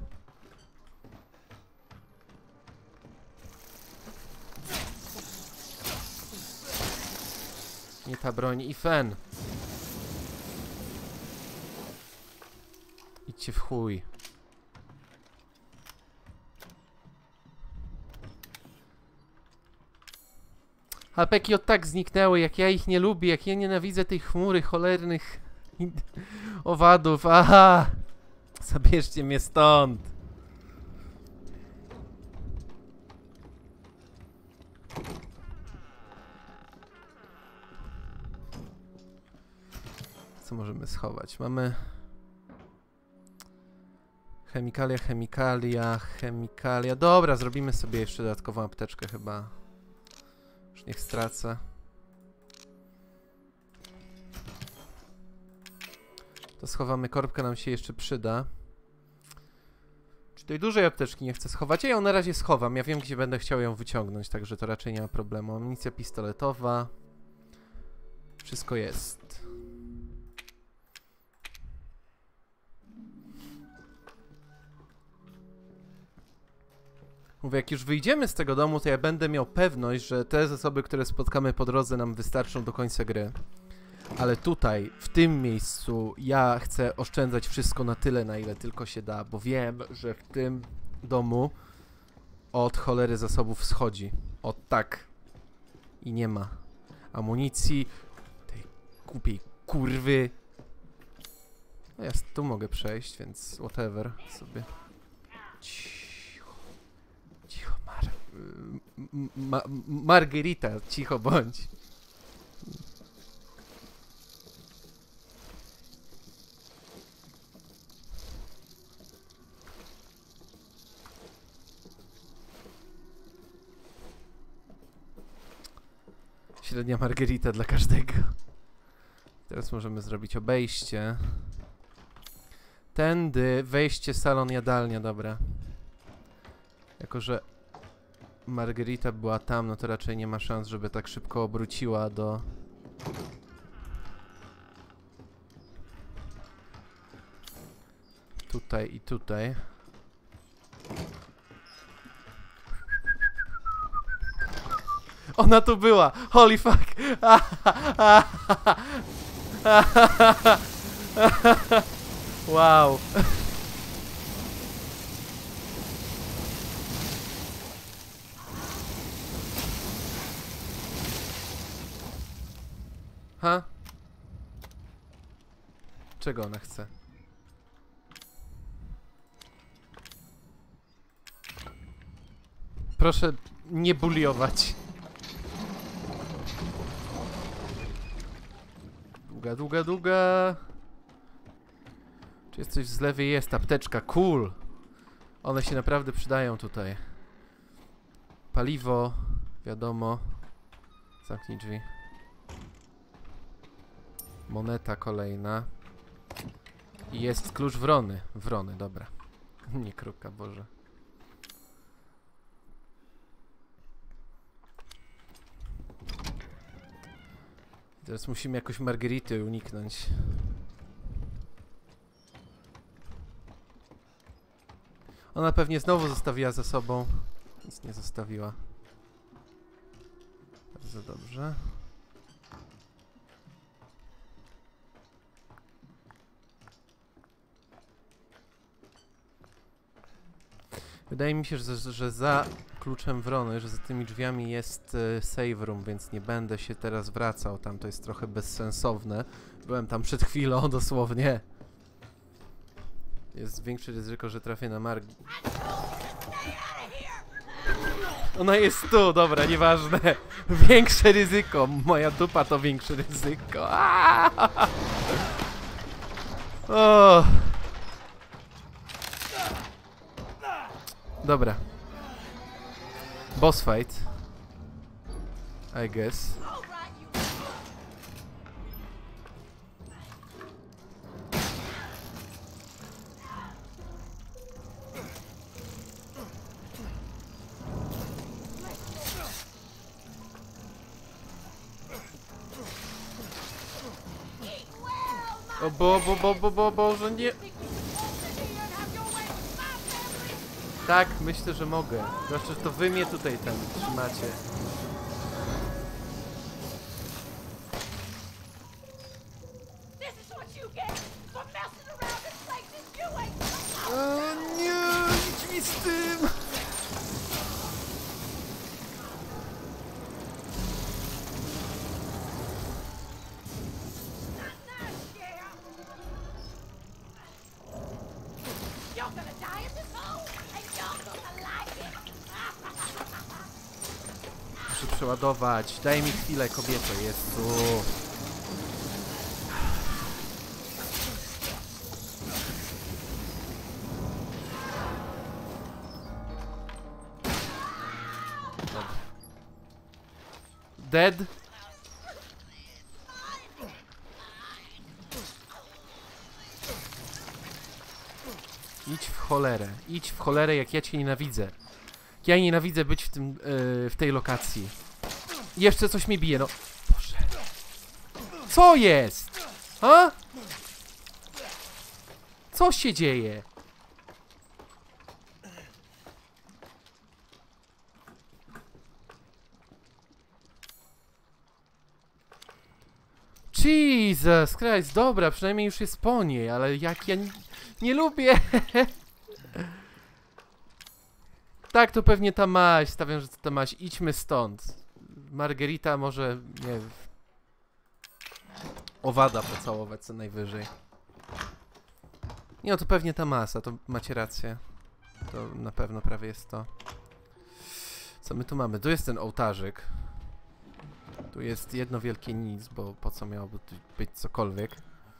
Nie ta broń. I fen. Idźcie w chuj. Alpeki od tak zniknęły, jak ja ich nie lubię, jak ja nienawidzę tej chmury cholernych owadów. Aha! Zabierzcie mnie stąd. Co możemy schować? Mamy... Chemikalia, chemikalia, chemikalia. Dobra, zrobimy sobie jeszcze dodatkową apteczkę chyba. Już niech stracę. To schowamy, korbka nam się jeszcze przyda. Czy tej dużej apteczki nie chcę schować? Ja ją na razie schowam. Ja wiem, gdzie będę chciał ją wyciągnąć, także to raczej nie ma problemu. Amunicja pistoletowa. Wszystko jest. Mówię, jak już wyjdziemy z tego domu, to ja będę miał pewność, że te zasoby, które spotkamy po drodze, nam wystarczą do końca gry. Ale tutaj, w tym miejscu, ja chcę oszczędzać wszystko na tyle, na ile tylko się da, bo wiem, że w tym domu od cholery zasobów schodzi. O tak. I nie ma amunicji, tej głupiej kurwy. No ja tu mogę przejść, więc whatever sobie. Cicho. Cicho, Mar... Ma Margarita, cicho bądź. Średnia Margarita dla każdego. Teraz możemy zrobić obejście. Tędy, wejście, salon, jadalnia, dobra. Jako że Margarita była tam, no to raczej nie ma szans, żeby tak szybko obróciła do... Tutaj i tutaj. Ona tu była! Holy fuck! Wow! Ha? Czego ona chce? Proszę nie buliować. Długa, długa, długa. Czy jest coś z lewej? Jest apteczka, cool. One się naprawdę przydają tutaj. Paliwo, wiadomo. Zamknij drzwi. Moneta kolejna. I jest klucz wrony. Wrony, dobra. Nie kruka, Boże. Teraz musimy jakoś Margarity uniknąć. Ona pewnie znowu zostawiła za sobą. Nic nie zostawiła. Bardzo dobrze. Wydaje mi się, że, że za kluczem wrony, że za tymi drzwiami jest y, save room, więc nie będę się teraz wracał. Tam to jest trochę bezsensowne. Byłem tam przed chwilą, dosłownie. Jest większe ryzyko, że trafię na Marg... Ona jest tu, dobra, nieważne. Większe ryzyko. Moja dupa to większe ryzyko. Aaaa! O! Dobra. Boss fight. I guess. O bo, bo, bo, bo, bo, Boże, nie... Tak, myślę, że mogę. Zwłaszcza, że to wy mnie tutaj tam trzymacie. O nie, idź mi z tym! Muszę przeładować. Daj mi chwilę, kobieto. Jezu. Dead? Idź w cholerę. Idź w cholerę, jak ja cię nienawidzę. Ja nienawidzę być w tym, yy, w tej lokacji. Jeszcze coś mnie bije, no. Boże. Co jest? A? Co się dzieje? Jesus Christ, dobra, przynajmniej już jest po niej, ale jak ja nie, nie lubię. Tak, to pewnie ta maś, stawiam, że to ta maś. Idźmy stąd. Margarita może, nie wiem, owada pocałować co najwyżej. Nie, no to pewnie ta masa, to macie rację. To na pewno prawie jest to. Co my tu mamy? Tu jest ten ołtarzyk. Tu jest jedno wielkie nic, bo po co miałoby tu być cokolwiek?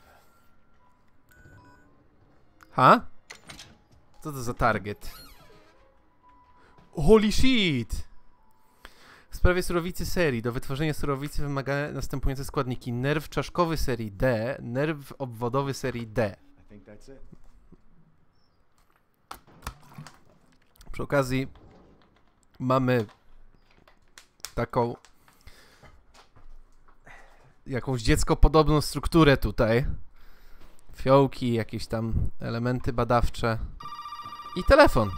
Ha? Co to za target? Holy shit! W sprawie surowicy serii. Do wytworzenia surowicy wymaga następujące składniki. Nerw czaszkowy serii D, nerw obwodowy serii D. Przy okazji mamy taką jakąś dziecko podobną strukturę tutaj. Fiołki, jakieś tam elementy badawcze i telefon.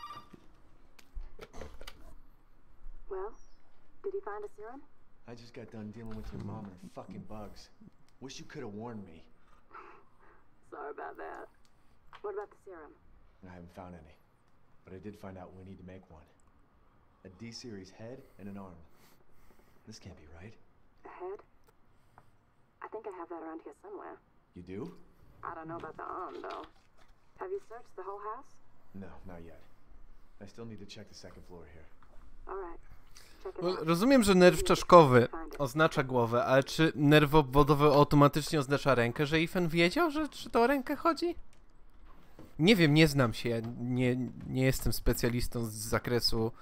Well, did you find a serum? I just got done dealing with your mom and her fucking bugs. Wish you could have warned me. Sorry about that. What about the serum? I haven't found any, but I did find out we need to make one. A D-series head and an arm. This can't be right. A head? I think I have that around here somewhere. You do? I don't know about the arm, though. Have you searched the whole house? No, not yet. I still need to check the second floor here. All right. Check it Well, out. rozumiem, że nerw czaszkowy oznacza głowę, ale czy nerw obwodowy automatycznie oznacza rękę, że Ethan wiedział, że, że to o rękę chodzi? Nie wiem, nie znam się, ja nie, nie jestem specjalistą z zakresu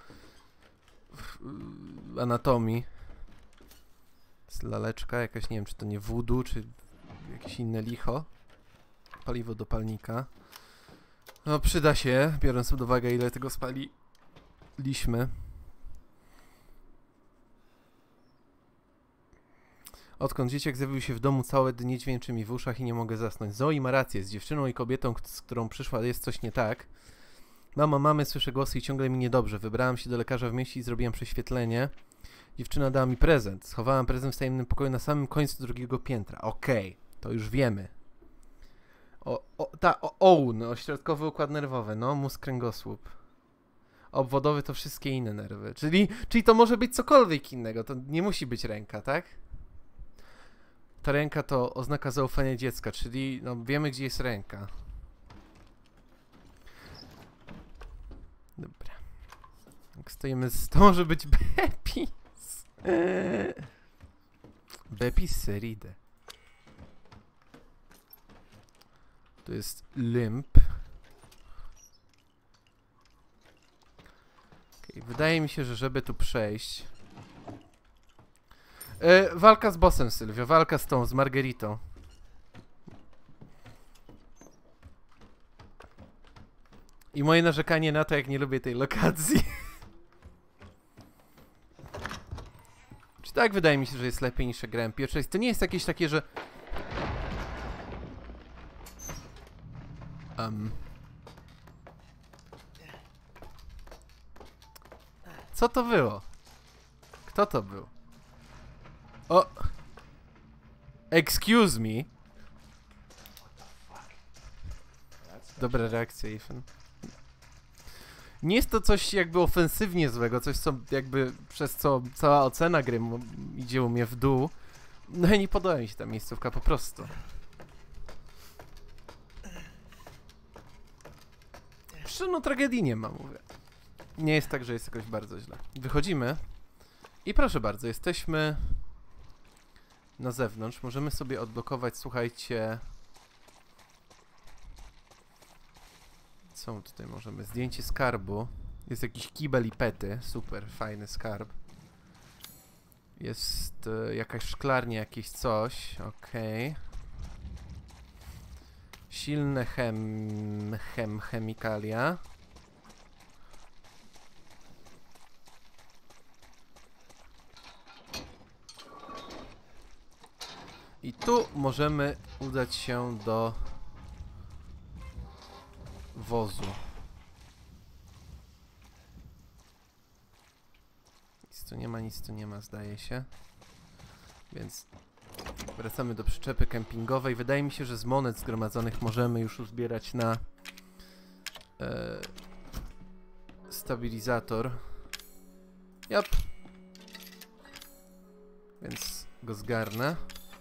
anatomii. Jest laleczka jakaś, nie wiem, czy to nie voodoo, czy jakieś inne licho. Paliwo do palnika. No przyda się, biorąc pod uwagę, ile tego spaliliśmy. Odkąd dzieciak zjawił się w domu, całe dni dźwięczy mi w uszach i nie mogę zasnąć. Zoe ma rację, z dziewczyną i kobietą, z którą przyszła, jest coś nie tak. Mama, mamy, słyszę głosy i ciągle mi niedobrze. Wybrałam się do lekarza w mieście i zrobiłam prześwietlenie. Dziewczyna dała mi prezent. Schowałam prezent w tajemnym pokoju na samym końcu drugiego piętra. Okej, okay, to już wiemy. O, o, ta, o, oun, ośrodkowy układ nerwowy, no, mózg, kręgosłup. Obwodowy to wszystkie inne nerwy. Czyli, czyli to może być cokolwiek innego, to nie musi być ręka, tak? Ta ręka to oznaka zaufania dziecka, czyli no, wiemy, gdzie jest ręka. Dobra. Jak stoimy z... To może być Bepis. Eee. Bepis serii D. To jest limp. Okay, wydaje mi się, że żeby tu przejść... E, walka z bossem, Sylwio. Walka z tą, z Margaritą. I moje narzekanie na to, jak nie lubię tej lokacji. Czy tak? Wydaje mi się, że jest lepiej niż jak grałem pierwszy raz. To nie jest jakieś takie, że... Um. Co to było? Kto to był? O! Excuse me. Dobra reakcja, Ethan. Nie jest to coś jakby ofensywnie złego, coś co jakby przez co cała ocena gry idzie u mnie w dół. No i nie podoba mi się ta miejscówka po prostu. Przecież no tragedii nie ma, mówię. Nie jest tak, że jest jakoś bardzo źle. Wychodzimy i proszę bardzo, jesteśmy na zewnątrz. Możemy sobie odblokować, słuchajcie... Co tutaj możemy? Zdjęcie skarbu. Jest jakiś kibel i pety. Super, fajny skarb. Jest e, jakaś szklarnia, jakieś coś. Okej. Okay. Silne chem... chem... chemikalia. I tu możemy udać się do wozu. Nic tu nie ma, nic tu nie ma, zdaje się. Więc wracamy do przyczepy kempingowej. Wydaje mi się, że z monet zgromadzonych możemy już uzbierać na e, stabilizator. Jap. Więc go zgarnę.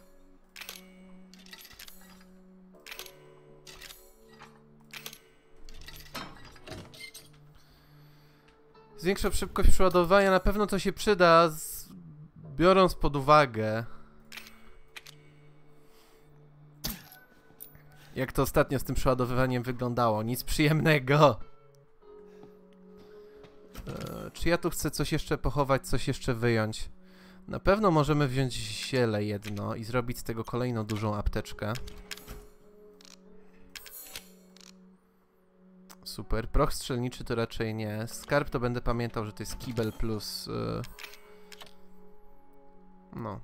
Zwiększa szybkość przeładowania, na pewno to się przyda, z... biorąc pod uwagę, jak to ostatnio z tym przeładowywaniem wyglądało. Nic przyjemnego. Eee, czy ja tu chcę coś jeszcze pochować, coś jeszcze wyjąć? Na pewno możemy wziąć ziele jedno i zrobić z tego kolejną dużą apteczkę. Super. Proch strzelniczy to raczej nie. Skarb to będę pamiętał, że to jest kibel plus... Yy... No.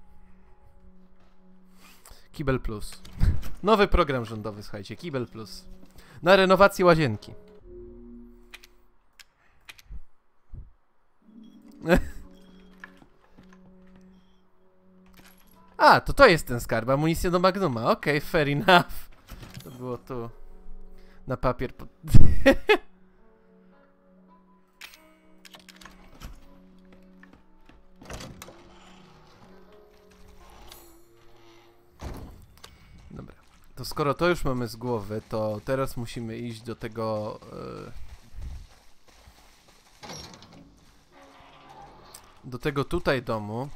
Kibel plus. Nowy program rządowy, słuchajcie. Kibel plus. Na renowację łazienki. A, to to jest ten skarb. Amunicja do Magnuma. Okej, okay, fair enough. To było tu. Na papier pod... Dobra. To skoro to już mamy z głowy, to teraz musimy iść do tego... Yy... do tego tutaj domu.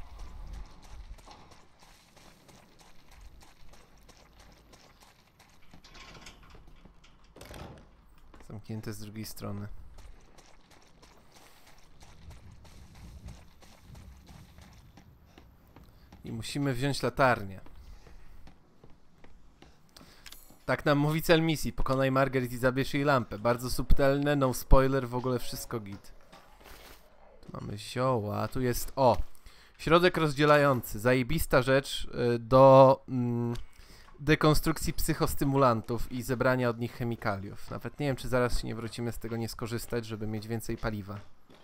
Zamknięte z drugiej strony. I musimy wziąć latarnię. Tak nam mówi cel misji. Pokonaj Margaret i zabierz jej lampę. Bardzo subtelne, no spoiler, w ogóle wszystko git. Tu mamy zioła, tu jest... O! Środek rozdzielający. Zajebista rzecz y, do mm, dekonstrukcji psychostymulantów i zebrania od nich chemikaliów. Nawet nie wiem, czy zaraz się nie wrócimy z tego nie skorzystać, żeby mieć więcej paliwa.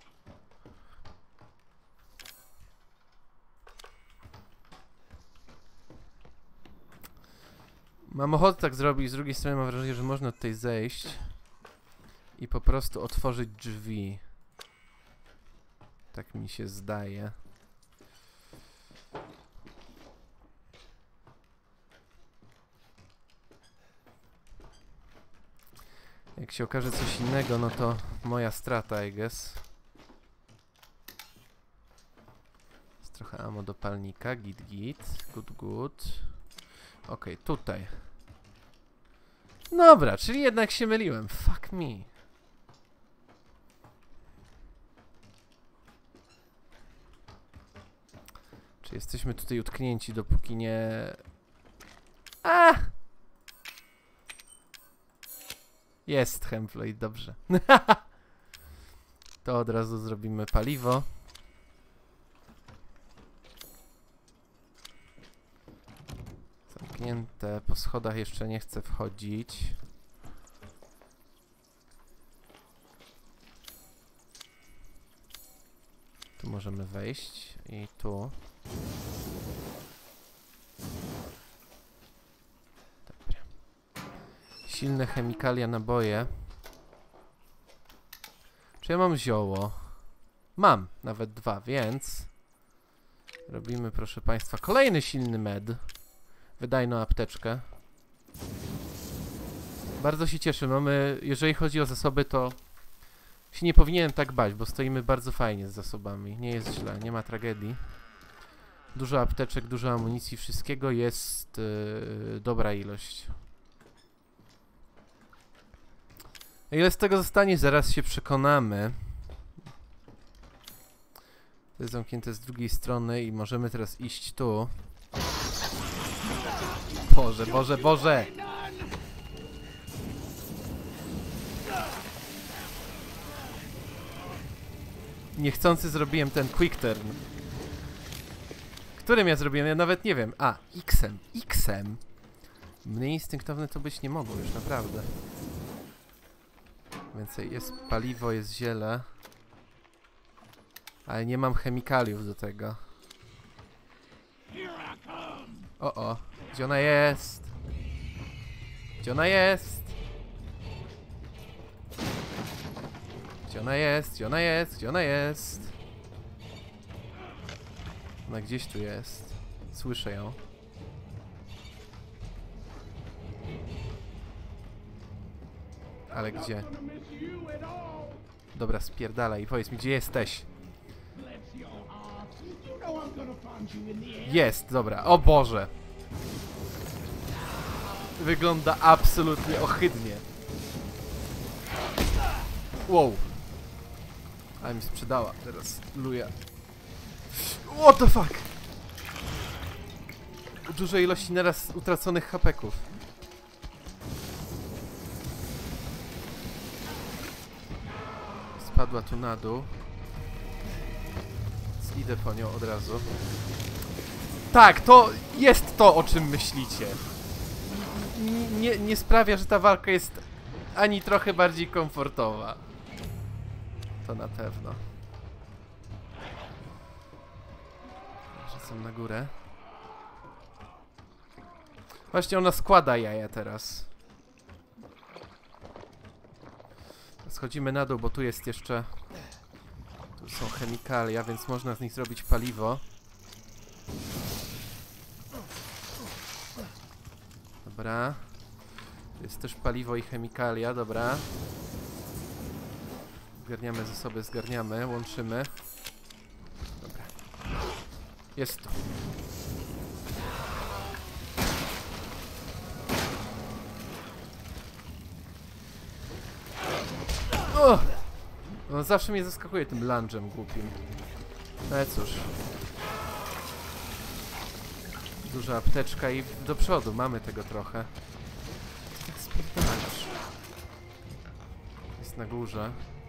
Mam ochotę tak zrobić, z drugiej strony mam wrażenie, że można tutaj zejść i po prostu otworzyć drzwi. Tak mi się zdaje. Jak się okaże coś innego, no to moja strata, I guess. Jest trochę ammo do palnika, git git, good good. Okej, okay, tutaj. Dobra, czyli jednak się myliłem. Fuck me. Czy jesteśmy tutaj utknięci, dopóki nie... A! Jest Hemploid, dobrze. To od razu zrobimy paliwo. Zamknięte. Po schodach jeszcze nie chcę wchodzić. Tu możemy wejść i tu. Dobra. Silne chemikalia, naboje. Czy ja mam zioło? Mam, nawet dwa, więc robimy, proszę państwa, kolejny silny med. Wydajną apteczkę. Bardzo się cieszę. Mamy, jeżeli chodzi o zasoby, to się nie powinienem tak bać, bo stoimy bardzo fajnie z zasobami. Nie jest źle, nie ma tragedii. Dużo apteczek, dużo amunicji, wszystkiego jest yy, dobra ilość. Ile z tego zostanie, zaraz się przekonamy. To jest zamknięte z drugiej strony i możemy teraz iść tu. Boże, Boże, Boże! Niechcący zrobiłem ten quick turn. Którym ja zrobiłem? Ja nawet nie wiem. A, X-em. X-em. Mniej instynktowne to być nie mogło już, naprawdę. Więcej jest paliwo, jest ziele. Ale nie mam chemikaliów do tego. O, o. Gdzie ona jest? Gdzie ona jest? Gdzie ona jest? Gdzie ona jest? Gdzie ona jest? Ona gdzieś tu jest. Słyszę ją. Ale gdzie? Dobra, spierdalaj i powiedz mi, gdzie jesteś? Jest, dobra. O Boże! Wygląda absolutnie ohydnie. Wow. Ale mi sprzedała teraz luja. What the fuck? Duże ilości naraz utraconych hapeków. Spadła tu na dół. Więc idę po nią od razu. Tak, to jest to, o czym myślicie. N nie, nie sprawia, że ta walka jest ani trochę bardziej komfortowa. To na pewno. Rzucam na górę. Właśnie ona składa jaja teraz. Schodzimy na dół, bo tu jest jeszcze... Tu są chemikalia, więc można z nich zrobić paliwo. Dobra. Tu jest też paliwo i chemikalia, dobra. Zgarniamy ze sobą, zgarniamy, łączymy. Dobra. Jest tu. O! No, zawsze mnie zaskakuje tym lunge'em głupim. Ale cóż. Duża apteczka i do przodu, mamy tego trochę. Tak spierdalasz. Jest na górze.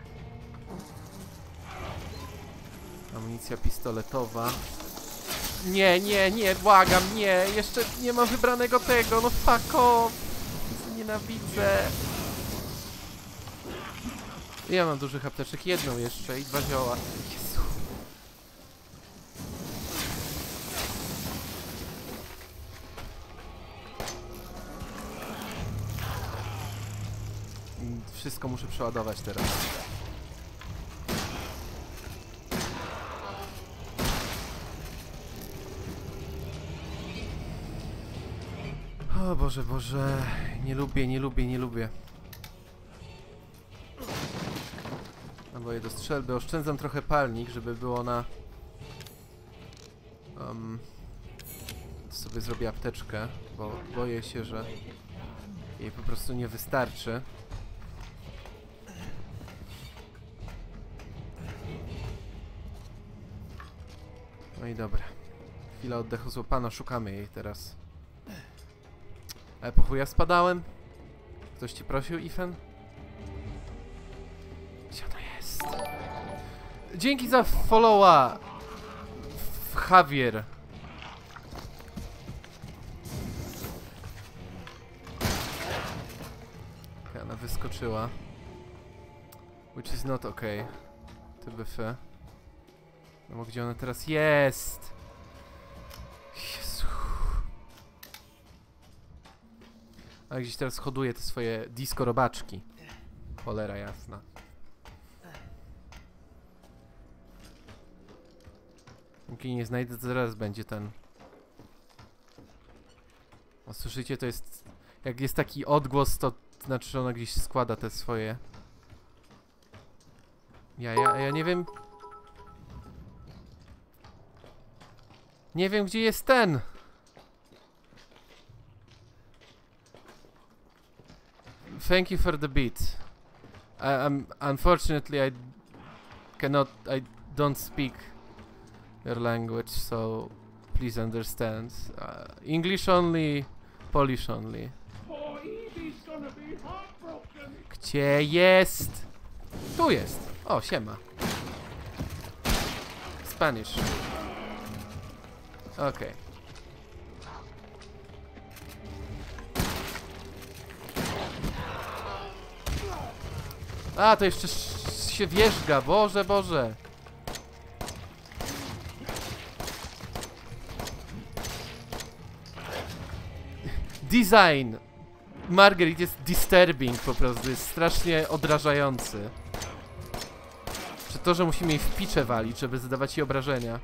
Amunicja pistoletowa. Nie, nie, nie, błagam, nie, jeszcze nie mam wybranego tego, no fuck off. Nienawidzę. Ja mam dużych apteczek, jedną jeszcze i dwa zioła. Jezu. Wszystko muszę przeładować teraz. O Boże, Boże, nie lubię, nie lubię, nie lubię. Naboje do strzelby, oszczędzam trochę palnik, żeby było na... Um, sobie zrobię apteczkę, bo boję się, że jej po prostu nie wystarczy. No i dobra. Chwila oddechu złapana, szukamy jej teraz. Ale po chuja spadałem? Ktoś ci prosił, Ethan? Gdzie ona jest? Dzięki za followa! Javier. Okay, ona wyskoczyła. Which is not okay. T B F. No bo gdzie ona teraz jest? Jezu. A gdzieś teraz hoduje te swoje disco robaczki. Cholera jasna. Póki nie znajdę, to zaraz będzie ten... O, słyszycie? To jest... Jak jest taki odgłos, to znaczy, że ona gdzieś składa te swoje... Ja, ja, ja nie wiem... Nie wiem, gdzie jest ten! Thank you for the beat. I, I'm unfortunately I cannot I don't speak your language, so please understand. Uh, English only, Polish only. Gdzie jest? Tu jest. O, siema. Spanish. Okej. Okay. A, to jeszcze się wierzga, Boże, Boże. Design Margaret jest disturbing po prostu, jest strasznie odrażający. Czy to, że musimy jej w picze walić, żeby zadawać jej obrażenia.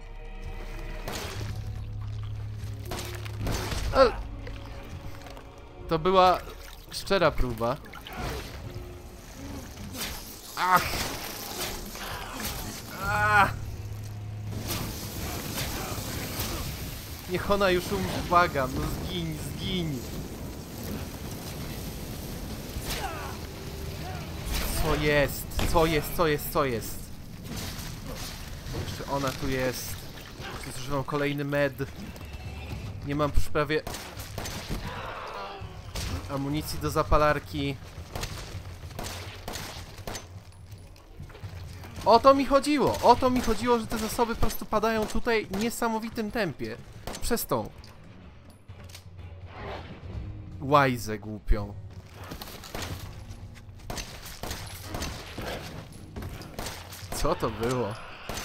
Ale... To była szczera próba. Ach! Ach! Niech ona już umrze, błagam, no zgiń, zgiń! Co jest? Co jest? Co jest? Co jest? Jeszcze ona tu jest. Jeszcze zużywam kolejny med. Nie mam już prawie amunicji do zapalarki. O to mi chodziło! O to mi chodziło, że te zasoby po prostu padają tutaj w niesamowitym tempie. Przez tą łajzę głupią. Co to było?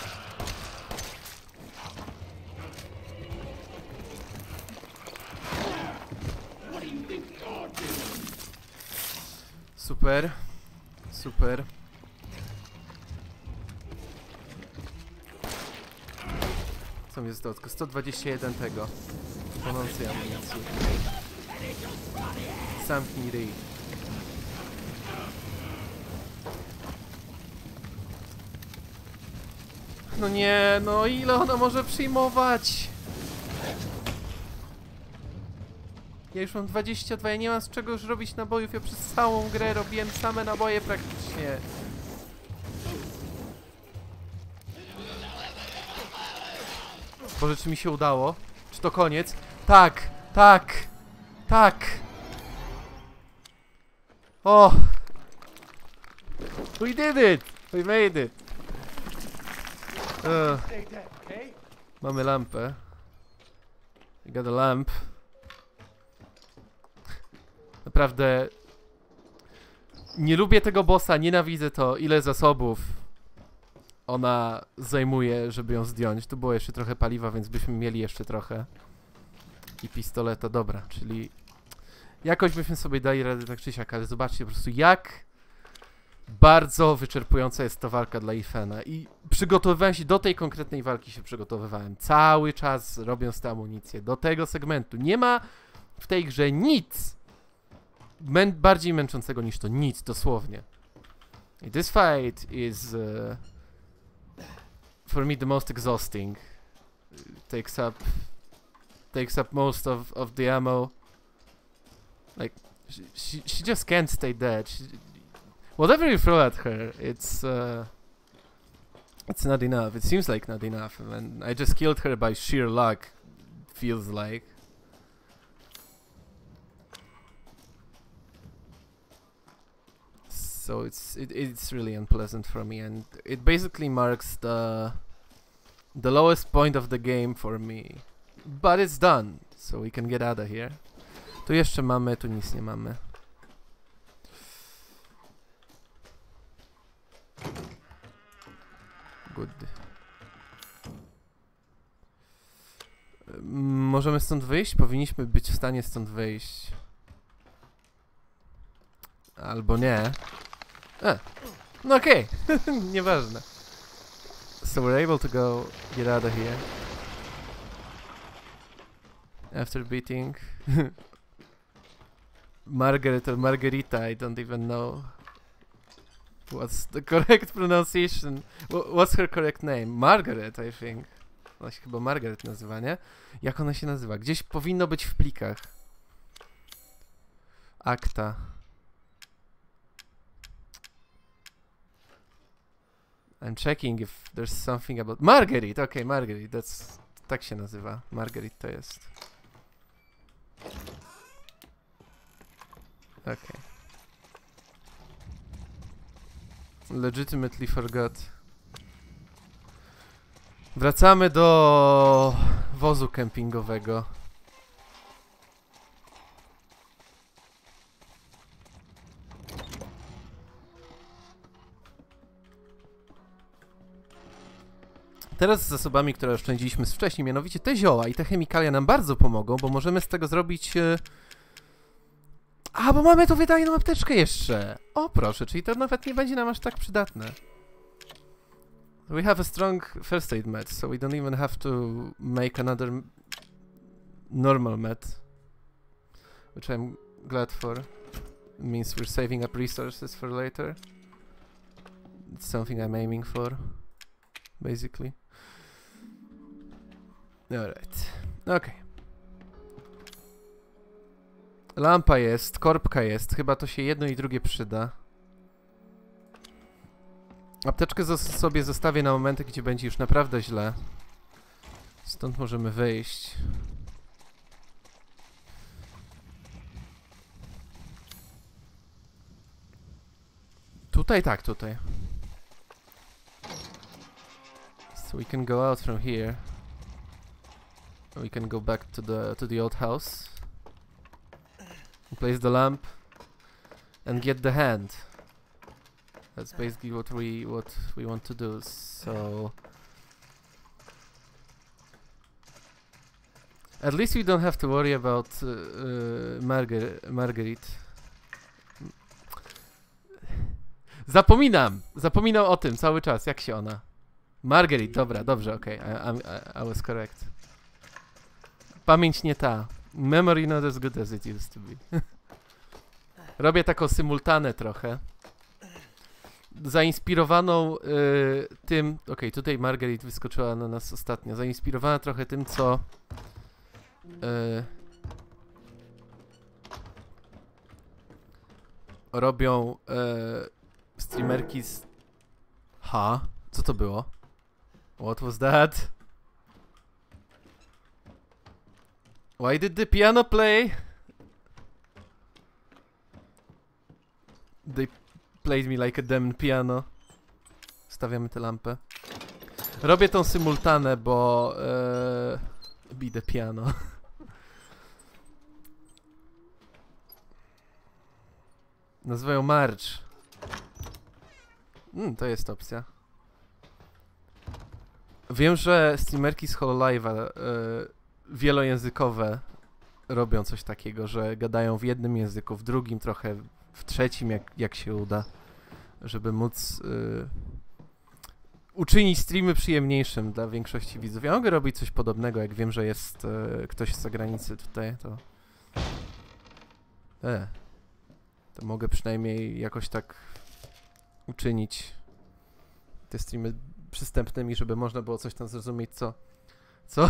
Super. Super. Co mi zostało? Tylko sto dwadzieścia jeden tego. Płonącej amunicji. Zamknij ryj. No nie, no ile ona może przyjmować? Ja już mam dwadzieścia dwa, ja nie mam z czego już robić nabojów, ja przez całą grę robiłem same naboje praktycznie. Boże, czy mi się udało? Czy to koniec? Tak! Tak! Tak! O! We did it! We made it! Uh, Stay dead, okay? mamy lampę. We got a lamp. Naprawdę... Nie lubię tego bossa, nienawidzę to, ile zasobów ona zajmuje, żeby ją zdjąć. Tu było jeszcze trochę paliwa, więc byśmy mieli jeszcze trochę. I pistoleta, dobra, czyli... Jakoś byśmy sobie dali radę tak czy siak, ale zobaczcie po prostu jak bardzo wyczerpująca jest ta walka dla Ethana. I przygotowywałem się do tej konkretnej walki, się przygotowywałem. Cały czas robiąc tę amunicję. Do tego segmentu. Nie ma w tej grze nic mę bardziej męczącego niż to. Nic, dosłownie. I this fight is uh, for me the most exhausting. It takes up takes up most of, of the ammo. Like she, she, she just can't stay dead. She, whatever you throw at her, it's uh, it's not enough. It seems like not enough. And I just killed her by sheer luck. Feels like. So it's it, it's really unpleasant for me, and it basically marks the the lowest point of the game for me. But it's done, so we can get out of here. Tu jeszcze mamy, tu nic nie mamy. Good. Możemy stąd wyjść? Powinniśmy być w stanie stąd wyjść. Albo nie. A, no okej, okay. Nieważne. So we're able to go get out of here. After beating Margaret or Margarita, I don't even know what's the correct pronunciation. What's her correct name? Margaret, I think. Ona się chyba Margaret nazywa, nie? Jak ona się nazywa? Gdzieś powinno być w plikach. Akta. I'm checking if there's something about... Marguerite! Okay, Marguerite, that's... Tak się nazywa. Marguerite to jest. Okay. Legitimately forgot. Wracamy do wozu kempingowego. Teraz z zasobami, które oszczędziliśmy z wcześniej, mianowicie te zioła i te chemikalia nam bardzo pomogą, bo możemy z tego zrobić... E... A, bo mamy tu wydajną apteczkę jeszcze! O, proszę, czyli to nawet nie będzie nam aż tak przydatne. We have a strong first aid med, so we don't even have to make another normal med. Which I'm glad for. It means we're saving up resources for later. It's something I'm aiming for, basically. Alright. Okay. Lampa jest, korbka jest. Chyba to się jedno i drugie przyda. Apteczkę zos sobie zostawię na momenty, gdzie będzie już naprawdę źle. Stąd możemy wyjść. Tutaj, tak, tutaj. So we can go out from here. We can go back to the to the old house. Place the lamp and get the hand. That's basically what we what we want to do. So at least we don't have to worry about uh, uh, Margar Marguerite. Zapominam, zapominam o tym cały czas. Jak się ona? Marguerite, dobra, dobrze, okej, okay. I, I, I was correct. Pamięć nie ta. Memory not as good as it used to be. Robię taką symultanę trochę. Zainspirowaną y, tym... Okej, okay, tutaj Marguerite wyskoczyła na nas ostatnio. Zainspirowana trochę tym, co... Y, robią y, streamerki z... Ha? Co to było? What was that? Why did the piano play? They played me like a damn piano. Stawiamy tę lampę. Robię tą symultanę, bo... Ee, be the piano. Nazywają Marge. Mm, to jest opcja. Wiem, że streamerki z Hololive'a e, wielojęzykowe robią coś takiego, że gadają w jednym języku, w drugim trochę, w trzecim jak, jak się uda, żeby móc e, uczynić streamy przyjemniejszym dla większości widzów. Ja mogę robić coś podobnego, jak wiem, że jest e, ktoś z zagranicy tutaj, to... E, to mogę przynajmniej jakoś tak uczynić te streamy przystępnymi, żeby można było coś tam zrozumieć, co... Co?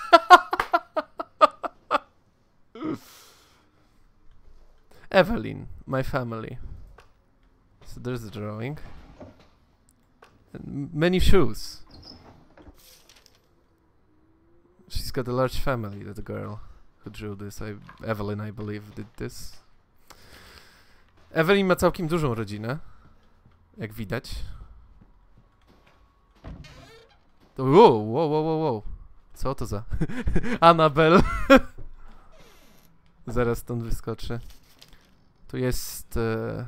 Evelyn, my family. So there's a drawing. And many shoes. She's got a large family, that girl who drew this. I, Evelyn, I believe, did this. Evelyn ma całkiem dużą rodzinę, jak widać. To, wow, wow, wow, wow, wow. Co to za... Annabelle. Zaraz stąd wyskoczy. Tu jest... E,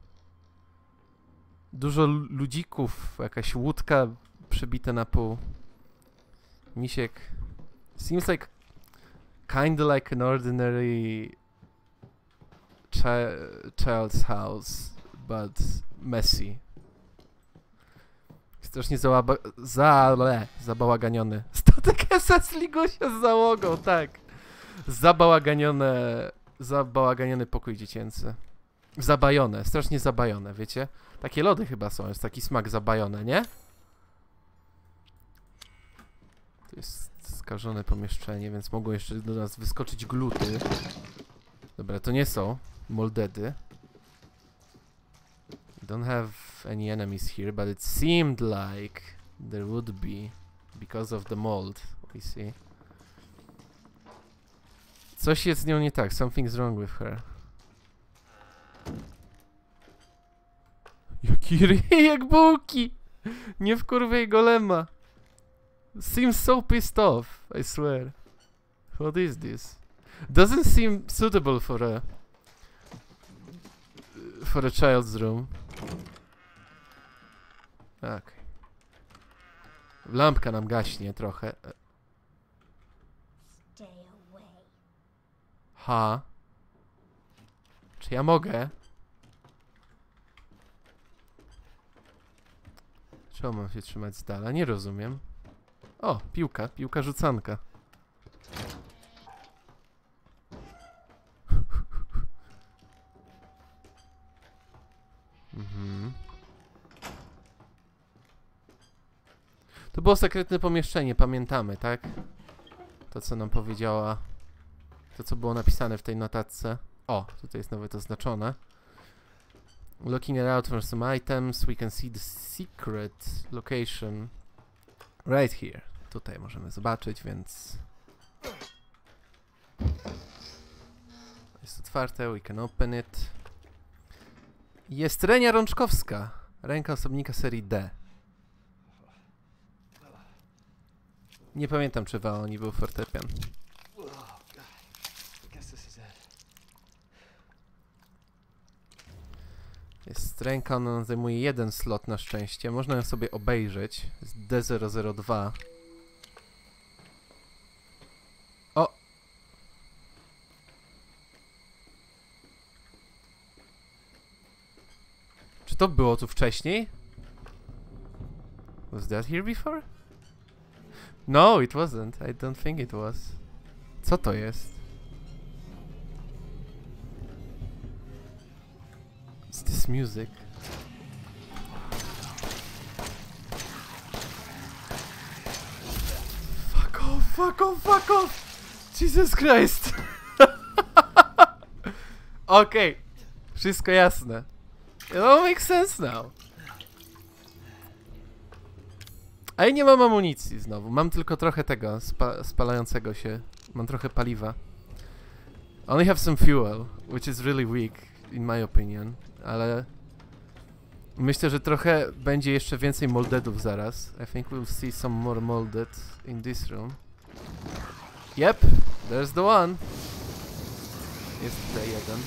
dużo ludzików, jakaś łódka przebita na pół. Misiek. Seems like... Kinda like an ordinary... Chi child's house, but messy. Strasznie załaba... Zale... Zabałaganiony. Statek S S Ligusia z załogą, tak. Zabałaganione... Zabałaganiony pokój dziecięcy. Zabajone, strasznie zabajone, wiecie? Takie lody chyba są, jest taki smak zabajone, nie? To jest skażone pomieszczenie, więc mogą jeszcze do nas wyskoczyć gluty. Dobra, to nie są moldedy. Don't have any enemies here, but it seemed like there would be because of the mold, we see. Coś jest z nią nie tak, something's wrong with her. Jaki ryj jak bułki! Nie wkurwiej golema. Seems so pissed off, I swear. What is this? Doesn't seem suitable for a for a child's room. Tak. Lampka nam gaśnie trochę. Ha. Czy ja mogę? Czemu mam się trzymać z dala? Nie rozumiem. O, piłka, piłka rzucanka. Mhm. To było sekretne pomieszczenie, pamiętamy, tak? To, co nam powiedziała... To, co było napisane w tej notatce. O, tutaj jest nawet oznaczone. Looking around for some items, we can see the secret location right here. Tutaj możemy zobaczyć, więc... Jest otwarte, we can open it. Jest Renia Rączkowska. Ręka osobnika serii D. Nie pamiętam, czy w Aoni był fortepian. Jest ręka, ona zajmuje jeden slot na szczęście. Można ją sobie obejrzeć. Jest D zero zero dwa. O! Czy to było tu wcześniej? Was that here before? No, it wasn't. I don't think it was. Co to jest? What's this music? Fuck off, fuck off, fuck off! Jesus Christ! Okej, okay. Wszystko jasne. It all makes sense now. A ja nie mam amunicji znowu. Mam tylko trochę tego spa spalającego się. Mam trochę paliwa. Only have some fuel, which is really weak, in my opinion, ale myślę, że trochę będzie jeszcze więcej moldedów zaraz. I think we'll see some more molded in this room. Yep, there's the one. Jest tutaj jeden.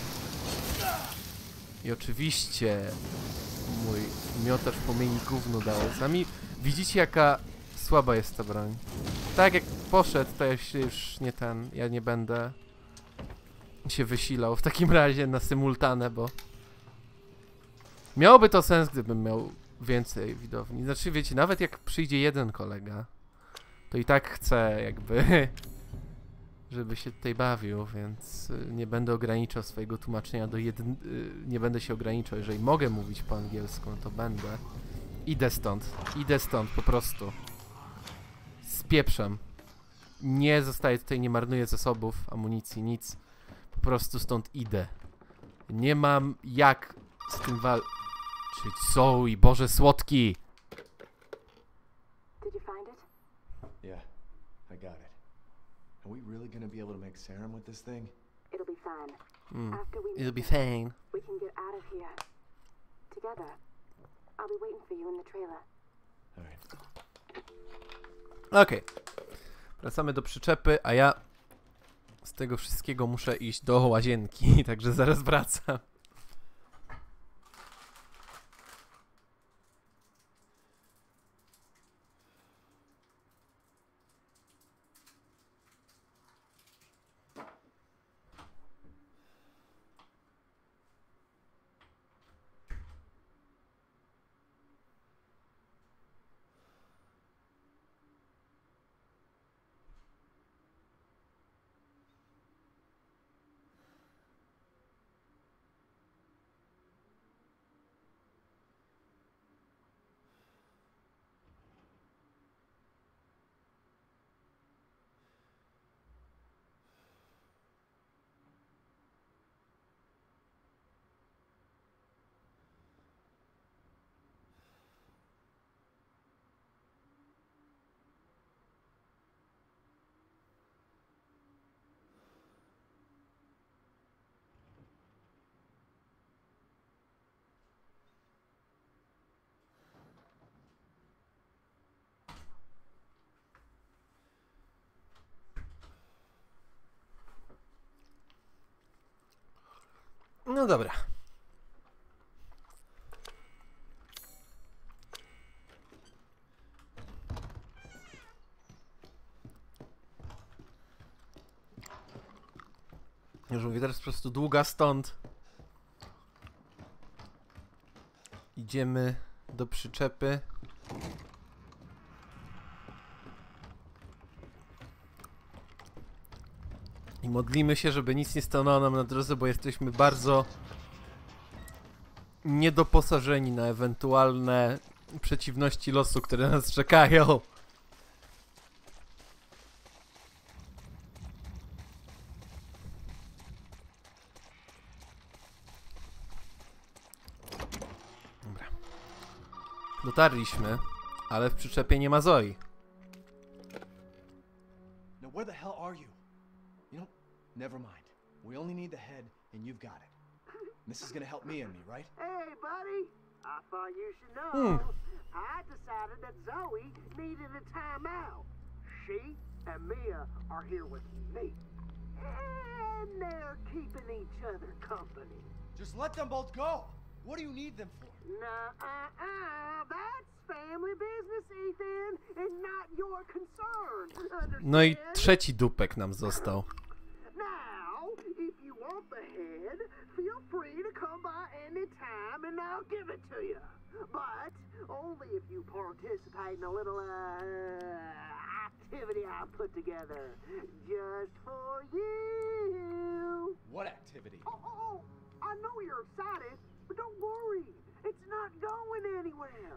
I oczywiście mój miotacz płomieni gówno dał. Sami widzicie, jaka słaba jest ta broń. Tak jak poszedł, to ja się już nie ten, ja nie będę się wysilał w takim razie na symultanę, bo miałoby to sens, gdybym miał więcej widowni. Znaczy, wiecie, nawet jak przyjdzie jeden kolega, to i tak chcę jakby, żeby się tutaj bawił, więc nie będę ograniczał swojego tłumaczenia do jeden... Nie będę się ograniczał, jeżeli mogę mówić po angielsku, no to będę. Idę stąd, idę stąd po prostu. Spieprzam. Nie zostaję tutaj, nie marnuję zasobów, amunicji, nic. Po prostu stąd idę. Nie mam jak z tym wal... Czy co? I Boże słodki! Did you find it? Yeah, I got it. Are we really gonna be able to make serum with this thing? It'll be fine. Mm. After we It'll be make it, fine. we can get out of here. Together. I'll be waiting for you in the trailer. Alright. Okej. Okay. Wracamy do przyczepy, a ja z tego wszystkiego muszę iść do łazienki, także zaraz wracam. No dobra. Już mówię, teraz po prostu długa stąd. Idziemy do przyczepy. I modlimy się, żeby nic nie stanęło nam na drodze, bo jesteśmy bardzo niedoposażeni na ewentualne przeciwności losu, które nas czekają. Dobra. Dotarliśmy, ale w przyczepie nie ma Zoi. Now where the hell are you? You know, never mind. We only need the head and you've got it. This is gonna help me and me, right? Hey, buddy. I thought you should know. Hmm. I decided that Zoe needed a timeout. She and Mia are here with me. And they're keeping each other company. Just let them both go. What do you need them for? Nuh-uh-uh. That's family business, Ethan, and not your concern. Understand? No i trzeci dupek nam został. Now, if you want the head, feel free to come by any time and I'll give it to you. But only if you participate in a little uh, activity I put together just for you. What activity? Oh, oh, oh, I know you're excited, but don't worry. It's not going anywhere.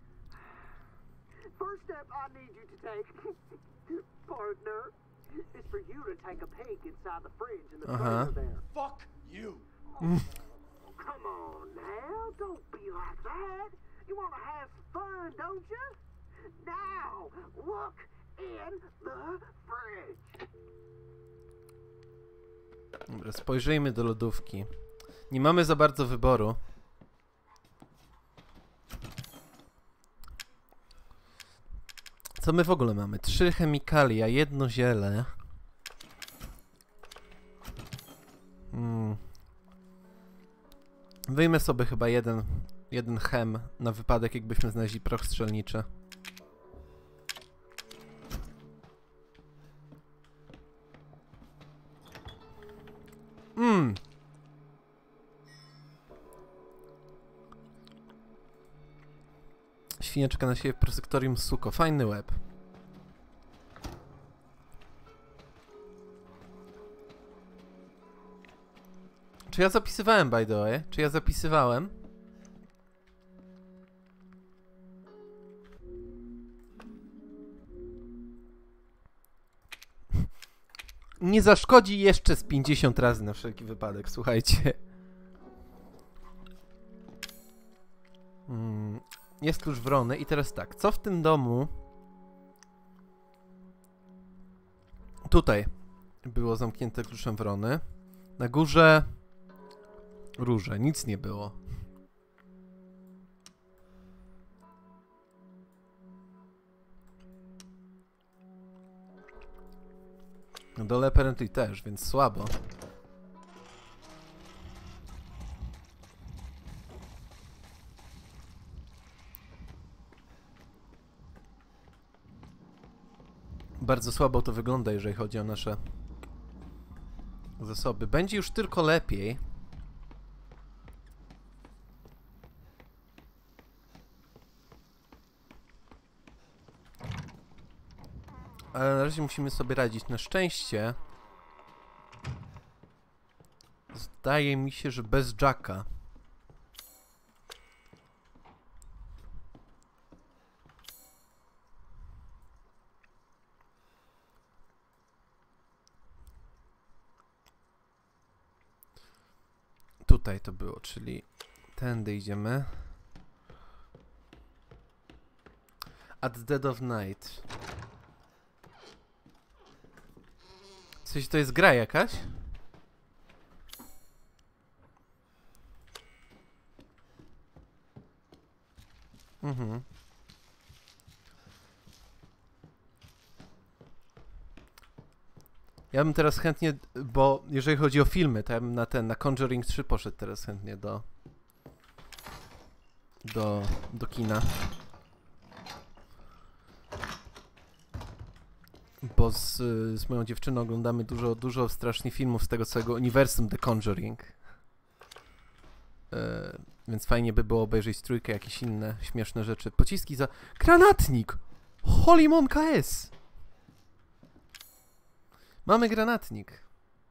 First step I need you to take, partner, is for you to take a peek inside the fridge in the Uh-huh. trailer there. Fuck you. Oh, come on now, don't be like that. You want to have some fun, don't you? Now, look in the fridge. Dobra, spojrzyjmy do lodówki. Nie mamy za bardzo wyboru. Co my w ogóle mamy? Trzy chemikalia, jedno ziele. Hmm. Wyjmę sobie chyba jeden, jeden chem na wypadek, jakbyśmy znaleźli proch strzelniczy. Mmm. Świnieczka na siebie w prosektorium suko. Fajny łeb. Czy ja zapisywałem, by the way? Czy ja zapisywałem? Nie zaszkodzi jeszcze z pięćdziesiąt razy na wszelki wypadek, słuchajcie. Hmm. Jest klucz wrony i teraz tak, co w tym domu... Tutaj było zamknięte kluczem wrony. Na górze... Róże, nic nie było. Na dole apparently też, więc słabo. Bardzo słabo to wygląda, jeżeli chodzi o nasze zasoby. Będzie już tylko lepiej. Ale na razie musimy sobie radzić. Na szczęście zdaje mi się, że bez Jacka. Tutaj to było, czyli tędy idziemy. At Dead of Night. Coś, to jest gra jakaś? Mhm. Ja bym teraz chętnie, bo jeżeli chodzi o filmy, to ja bym na ten, na Conjuring trzy poszedł teraz chętnie do do, do kina. Bo z, z moją dziewczyną oglądamy dużo, dużo strasznie filmów z tego całego uniwersum The Conjuring. E, więc fajnie by było obejrzeć trójkę, jakieś inne śmieszne rzeczy. Pociski za... Granatnik! Holy K S! Mamy granatnik.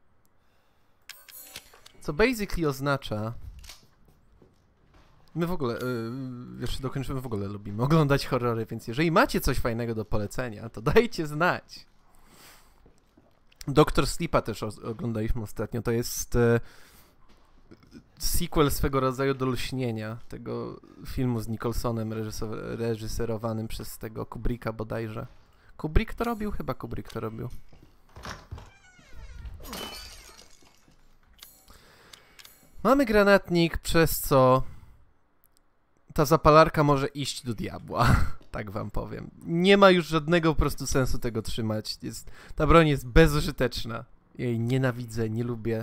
Co basically oznacza... My w ogóle, yy, jeszcze dokończymy, w ogóle lubimy oglądać horrory, więc jeżeli macie coś fajnego do polecenia, to dajcie znać. Doktor Sleepa też oglądaliśmy ostatnio, to jest yy, sequel swego rodzaju do Lśnienia, tego filmu z Nicholsonem reżyserowanym przez tego Kubricka bodajże. Kubrick to robił? Chyba Kubrick to robił. Mamy granatnik, przez co ta zapalarka może iść do diabła, tak wam powiem. Nie ma już żadnego po prostu sensu tego trzymać. Jest, ta broń jest bezużyteczna. Jej nienawidzę, nie lubię.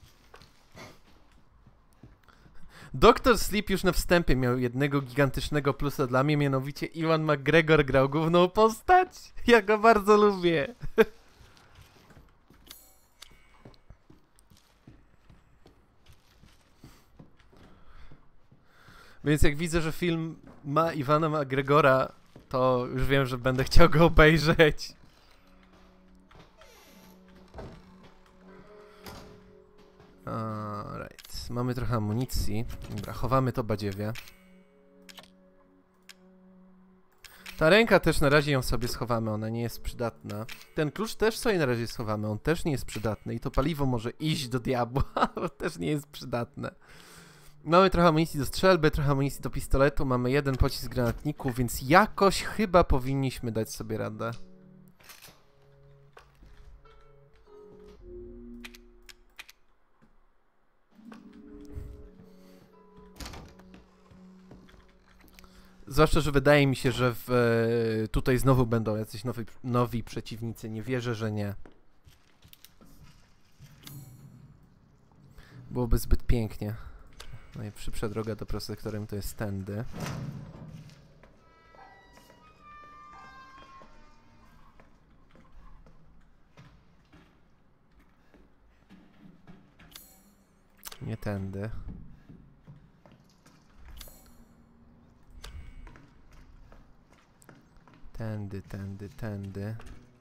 Doktor Sleep już na wstępie miał jednego gigantycznego plusa dla mnie, mianowicie Ewan McGregor grał główną postać. Ja go bardzo lubię. Więc jak widzę, że film ma Iwana McGregora, to już wiem, że będę chciał go obejrzeć. Alright. Mamy trochę amunicji. Dobra, chowamy to badziewie. Ta ręka też na razie ją sobie schowamy, ona nie jest przydatna. Ten klucz też sobie na razie schowamy, on też nie jest przydatny. I to paliwo może iść do diabła, bo też nie jest przydatne. Mamy trochę amunicji do strzelby, trochę amunicji do pistoletu, mamy jeden pocisk granatniku, więc jakoś chyba powinniśmy dać sobie radę. Zwłaszcza, że wydaje mi się, że w, e, tutaj znowu będą jacyś nowi, nowi przeciwnicy. Nie wierzę, że nie. Byłoby zbyt pięknie. Najszybsza droga do prosektorem to jest tędy. Nie tędy. Tędy, tędy, tędy.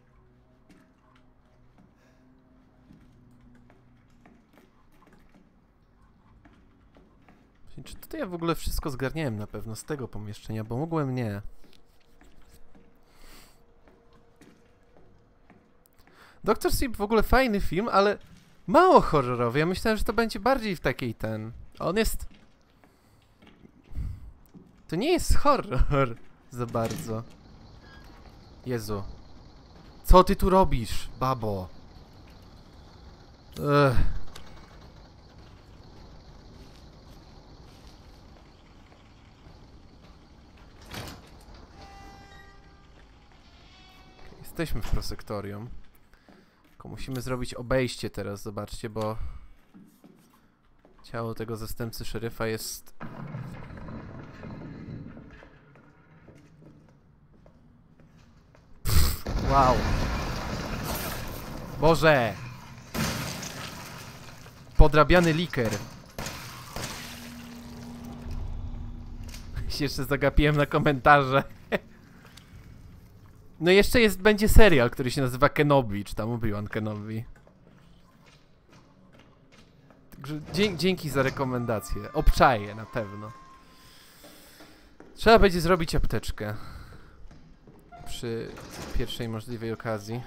Czy tutaj ja w ogóle wszystko zgarniałem na pewno z tego pomieszczenia, bo mogłem nie. doktor Sleep w ogóle fajny film, ale mało horrorowy. Ja myślałem, że to będzie bardziej w takiej ten... On jest... To nie jest horror za bardzo. Jezu. Co ty tu robisz, babo? Ugh. Jesteśmy w prosektorium. Tylko musimy zrobić obejście teraz, zobaczcie, bo ciało tego zastępcy szeryfa jest... Pff, wow. Boże! Podrabiany liker. Się jeszcze zagapiłem na komentarze. No jeszcze jest, będzie serial, który się nazywa Kenobi, czy tam Obi-Wan Kenobi. Także dzie dzięki za rekomendację. Obczaję na pewno. Trzeba będzie zrobić apteczkę. Przy pierwszej możliwej okazji.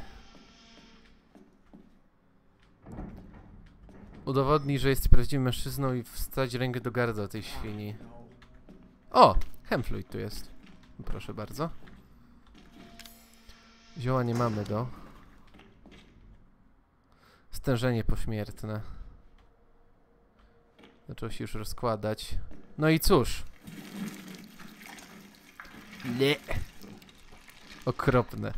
Udowodnij, że jesteś prawdziwym mężczyzną i wstać rękę do gardła tej świni. O! Hemfluid tu jest. Proszę bardzo. Zioła nie mamy do. Stężenie pośmiertne. Zaczęło się już rozkładać. No i cóż. Nie. Okropne.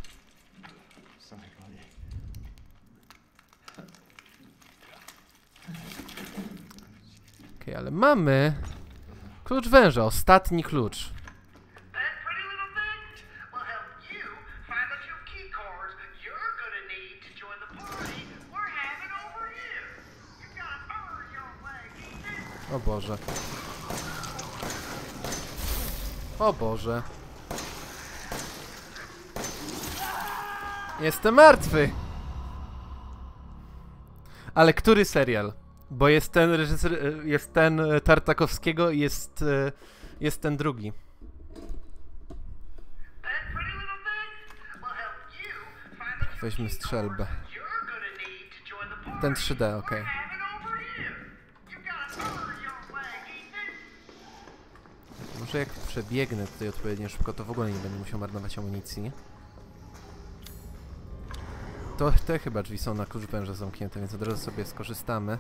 Okej, okay, ale mamy klucz węża, ostatni klucz. O Boże. O Boże. Jestem martwy. Ale który serial? Bo jest ten reżyser, jest ten Tartakowskiego i jest, jest ten drugi. Weźmy strzelbę. Ten trzy D, okej. Okay. Może jak przebiegnę tutaj odpowiednio szybko, to w ogóle nie będę musiał marnować amunicji. To te chyba drzwi są na klucz węża zamknięte, więc od razu sobie skorzystamy.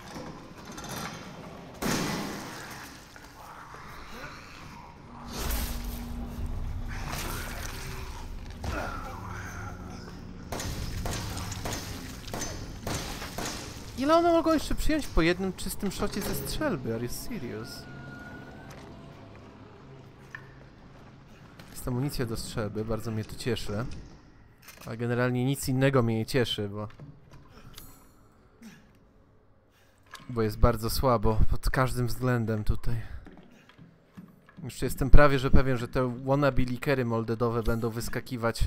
Ile one mogą jeszcze przyjąć po jednym czystym szocie ze strzelby? Are you serious? Jest amunicja do strzelby, bardzo mnie to cieszy. A generalnie nic innego mnie nie cieszy, bo... Bo jest bardzo słabo pod każdym względem tutaj. Już jestem prawie że pewien, że te wannabe likery moldedowe będą wyskakiwać.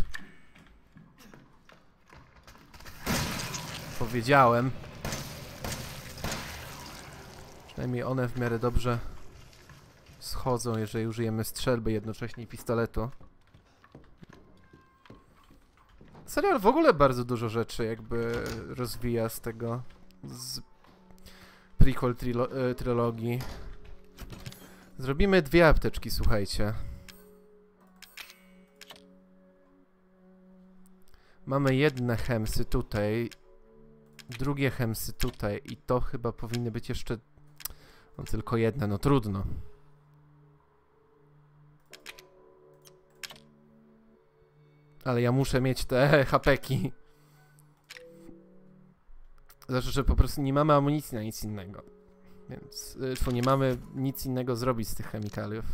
Powiedziałem. Przynajmniej one w miarę dobrze schodzą, jeżeli użyjemy strzelby jednocześnie i pistoletu. Serial w ogóle bardzo dużo rzeczy jakby rozwija z tego, z prequel trilo e, trylogii. Zrobimy dwie apteczki, słuchajcie. Mamy jedne hemsy tutaj, drugie hemsy tutaj i to chyba powinny być jeszcze... No tylko jedne, no trudno. Ale ja muszę mieć te hapeki. Znaczy, że po prostu nie mamy amunicji na nic innego. Więc yy, nie mamy nic innego zrobić z tych chemikaliów.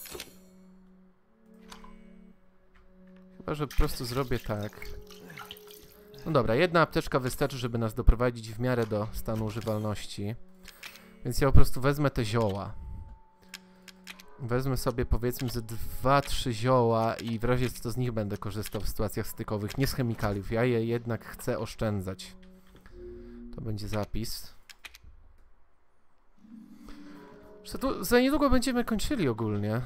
Chyba, że po prostu zrobię tak. No dobra, jedna apteczka wystarczy, żeby nas doprowadzić w miarę do stanu używalności. Więc ja po prostu wezmę te zioła. Wezmę sobie powiedzmy ze dwa trzy zioła i w razie co z nich będę korzystał w sytuacjach stykowych, nie z chemikaliów. Ja je jednak chcę oszczędzać. To będzie zapis. Że tu za niedługo będziemy kończyli ogólnie.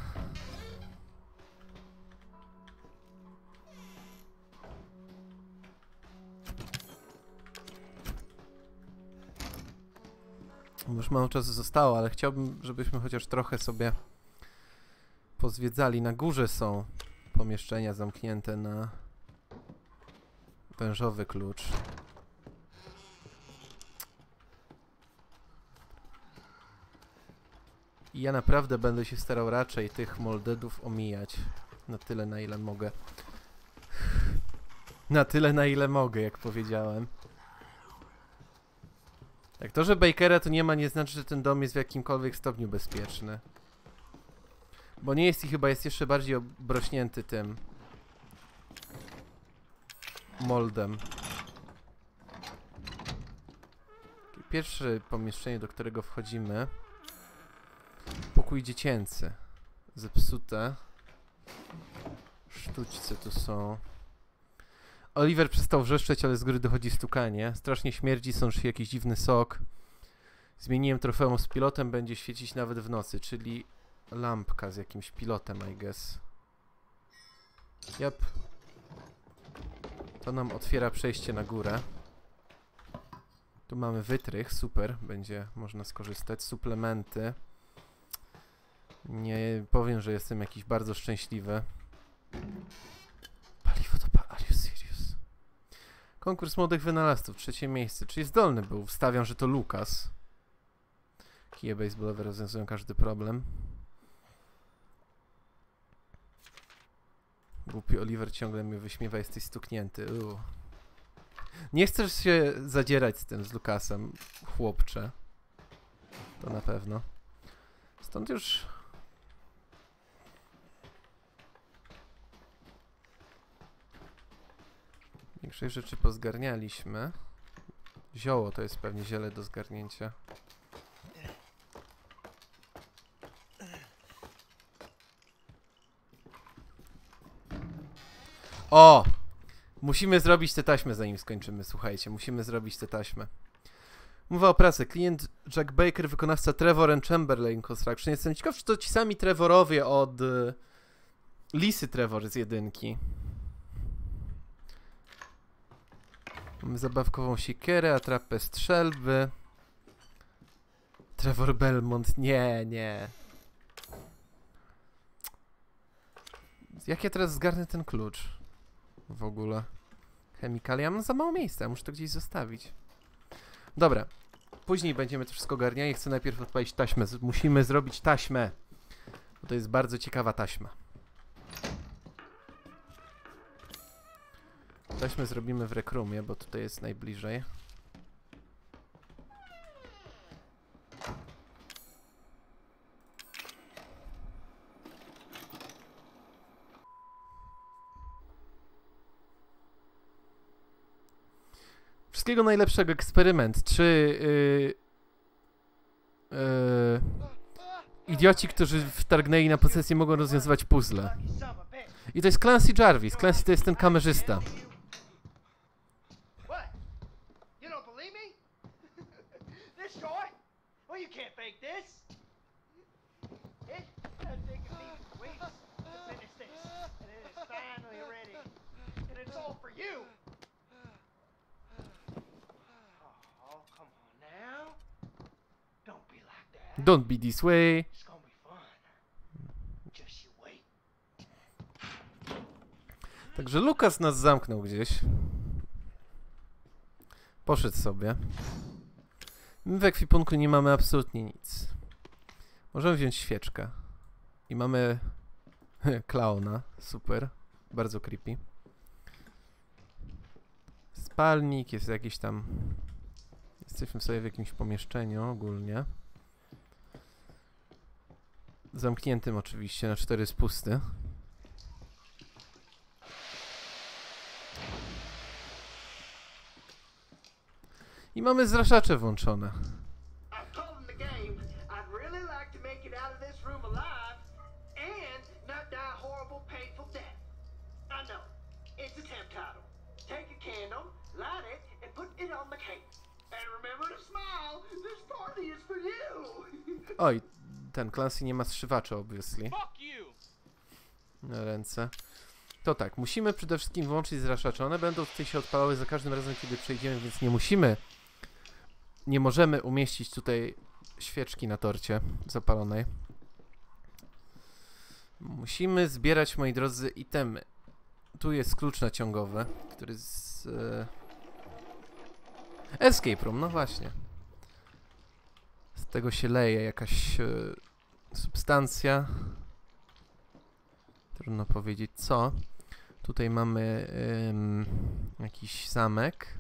Już mało czasu zostało, ale chciałbym, żebyśmy chociaż trochę sobie pozwiedzali. Na górze są pomieszczenia zamknięte na wężowy klucz. I ja naprawdę będę się starał raczej tych moldedów omijać. Na tyle, na ile mogę. Na tyle, na ile mogę, jak powiedziałem. Tak, to, że Bakera tu nie ma, nie znaczy, że ten dom jest w jakimkolwiek stopniu bezpieczny. Bo nie jest i chyba jest jeszcze bardziej obrośnięty tym moldem. Pierwsze pomieszczenie, do którego wchodzimy. Pokój dziecięcy. Zepsute. Sztućce tu są. Oliver przestał wrzeszczeć, ale z góry dochodzi stukanie. Strasznie śmierdzi, sączy jakiś dziwny sok. Zmieniłem trofeum z pilotem, będzie świecić nawet w nocy, czyli lampka z jakimś pilotem, I guess. Yep. To nam otwiera przejście na górę. Tu mamy wytrych, super, będzie można skorzystać. Suplementy. Nie powiem, że jestem jakiś bardzo szczęśliwy. Paliwo to pa... Are you serious? Konkurs młodych wynalazców, trzecie miejsce. Czyli zdolny był. Wstawiam, że to Lucas. Kije baseballowe rozwiązują każdy problem. Głupi Oliver ciągle mnie wyśmiewa, jesteś stuknięty. Uu. Nie chcesz się zadzierać z tym, z Lucasem, chłopcze. To na pewno. Stąd już... Większość rzeczy pozgarnialiśmy. Zioło to jest pewnie ziele do zgarnięcia. O! Musimy zrobić tę taśmę, zanim skończymy, słuchajcie. Musimy zrobić tę taśmę. Mowa o pracy. Klient Jack Baker, wykonawca Trevor and Chamberlain Construction. Jestem ciekaw, czy to ci sami Trevorowie od y, Lisy Trevor z jedynki. Mamy zabawkową siekierę, atrapę strzelby. Trevor Belmont. Nie, nie. Jak ja teraz zgarnę ten klucz? W ogóle. Chemikalia. Mam za mało miejsca, muszę to gdzieś zostawić. Dobra. Później będziemy to wszystko ogarniali. Chcę najpierw odpalić taśmę. Musimy zrobić taśmę. Bo to jest bardzo ciekawa taśma. Taśmę zrobimy w Rec Roomie, bo tutaj jest najbliżej. Wszystkiego najlepszego, eksperyment. Czy yy, yy, idioci, którzy wtargnęli na posesję, mogą rozwiązywać puzzle? I to jest Clancy Jarvis. Clancy to jest ten kamerzysta. Don't be this way. Także Lucas nas zamknął gdzieś. Poszedł sobie. My w ekwipunku nie mamy absolutnie nic. Możemy wziąć świeczkę. I mamy klauna. Super. Bardzo creepy. spalnik, jest jakiś tam... Jesteśmy sobie w jakimś pomieszczeniu ogólnie. Zamkniętym oczywiście, na cztery spusty. I mamy zraszacze włączone. I've told him the game. I'd really like to make it out of this room alive and not die a horrible, painful death. I know. It's a temp title. Take a candle, light it, and put it on the cake. And remember to smile. This party is for you. Oj, ten Clancy nie ma strzywacza, obviously. Na ręce. To tak, musimy przede wszystkim włączyć zraszacze. One będą tutaj się odpalały za każdym razem, kiedy przejdziemy, więc nie musimy... Nie możemy umieścić tutaj świeczki na torcie zapalonej. Musimy zbierać, moi drodzy, itemy. Tu jest klucz naciągowy, który z... E... Escape room, no właśnie. Z tego się leje jakaś e... substancja. Trudno powiedzieć co. Tutaj mamy e... jakiś zamek.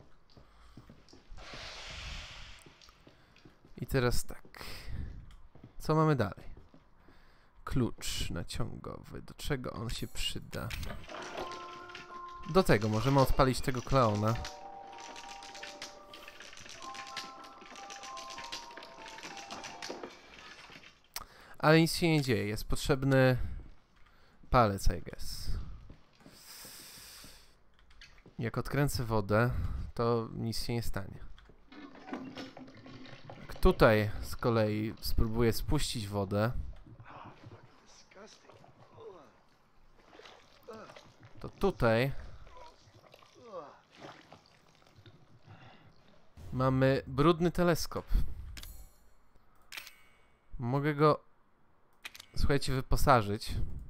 I teraz tak. Co mamy dalej? Klucz naciągowy. Do czego on się przyda? Do tego możemy odpalić tego klauna. Ale nic się nie dzieje. Jest potrzebny palec, I guess. Jak odkręcę wodę, to nic się nie stanie. Tutaj z kolei spróbuję spuścić wodę. To tutaj mamy brudny teleskop. Mogę go, słuchajcie, wyposażyć.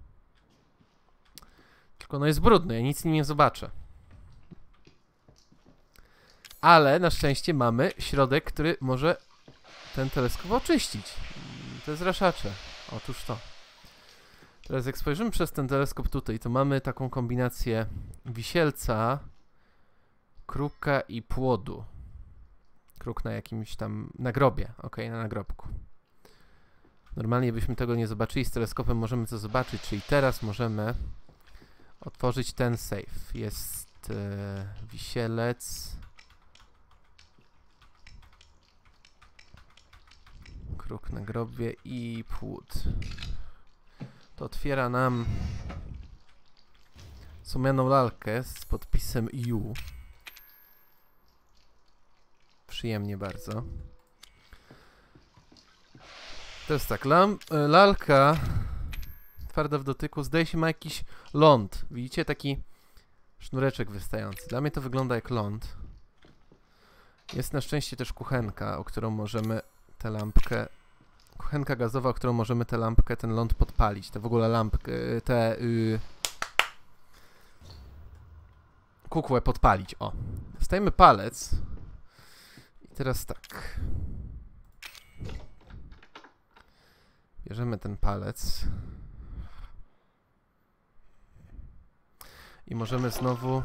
Tylko no jest brudny, ja nic nim nie zobaczę. Ale na szczęście mamy środek, który może ten teleskop oczyścić. Te zraszacze. Otóż to. Teraz jak spojrzymy przez ten teleskop tutaj, to mamy taką kombinację wisielca, kruka i płodu. Kruk na jakimś tam nagrobie. Ok, na nagrobku. Normalnie byśmy tego nie zobaczyli. Z teleskopem możemy to zobaczyć, czyli teraz możemy otworzyć ten safe. Jest e, wisielec. Kruk na grobie i płód. To otwiera nam sumianą lalkę z podpisem U. Przyjemnie bardzo. To jest tak, lam, lalka twarda w dotyku, zdaje się ma jakiś ląd. Widzicie? Taki sznureczek wystający. Dla mnie to wygląda jak ląd. Jest na szczęście też kuchenka, o którą możemy tę lampkę... Kuchenka gazowa, o którą możemy tę lampkę, ten ląd podpalić. To w ogóle lampkę, te... Yy, kukłę podpalić. O. Dostajemy palec. I teraz tak. Bierzemy ten palec. I możemy znowu...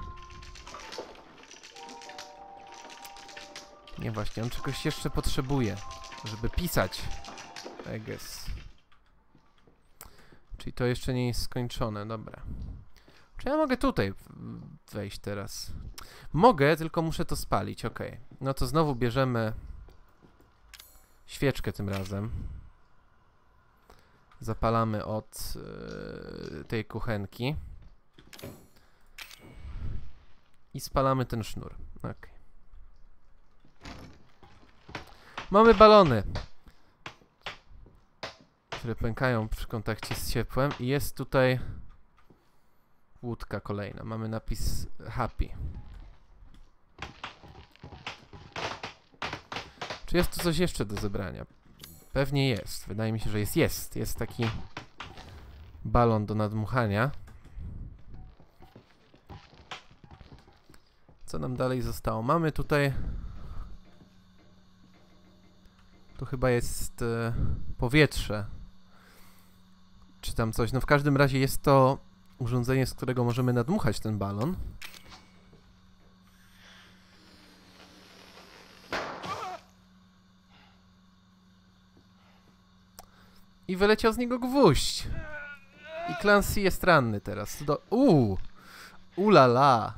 Nie, właśnie, on czegoś jeszcze potrzebuje, żeby pisać. I guess. Czyli to jeszcze nie jest skończone, dobra. Czy ja mogę tutaj wejść teraz? Mogę, tylko muszę to spalić, ok. No to znowu bierzemy świeczkę tym razem. Zapalamy od yy, tej kuchenki. I spalamy ten sznur. Ok. Mamy balony, które pękają przy kontakcie z ciepłem i jest tutaj łódka kolejna. Mamy napis Happy. Czy jest tu coś jeszcze do zebrania? Pewnie jest. Wydaje mi się, że jest. Jest. Jest taki balon do nadmuchania. Co nam dalej zostało? Mamy tutaj... Tu chyba jest e, powietrze. Czy tam coś. No w każdym razie jest to urządzenie, z którego możemy nadmuchać ten balon. I wyleciał z niego gwóźdź. I Clancy jest ranny teraz. Do... Uuu! Ulala!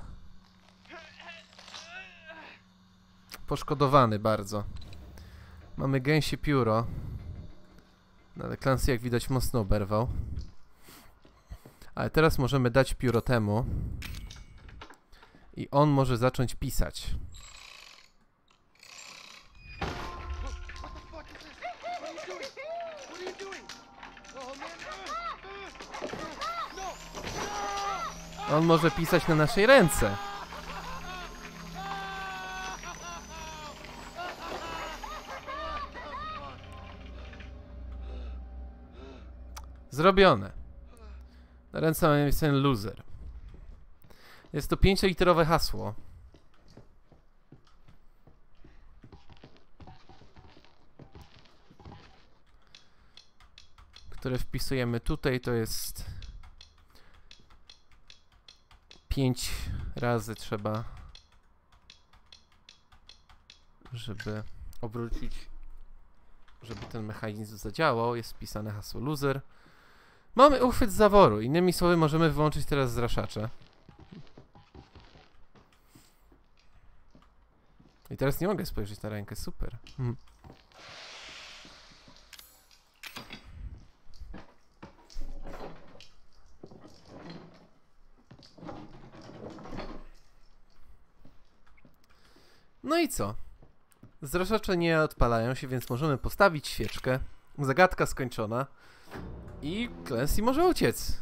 Poszkodowany bardzo. Mamy gęsie pióro. No, ale Clancy jak widać mocno oberwał. Ale teraz możemy dać pióro temu. I on może zacząć pisać. On może pisać na naszej ręce. Zrobione. Na ręce mamy napisane loser. Jest to pięcioliterowe hasło. Które wpisujemy tutaj, to jest pięć razy trzeba, żeby obrócić, żeby ten mechanizm zadziałał. Jest wpisane hasło loser. Mamy uchwyt z zaworu. Innymi słowy, możemy wyłączyć teraz zraszacze. I teraz nie mogę spojrzeć na rękę. Super. Hmm. No i co? Zraszacze nie odpalają się, więc możemy postawić świeczkę. Zagadka skończona. I Clancy może uciec.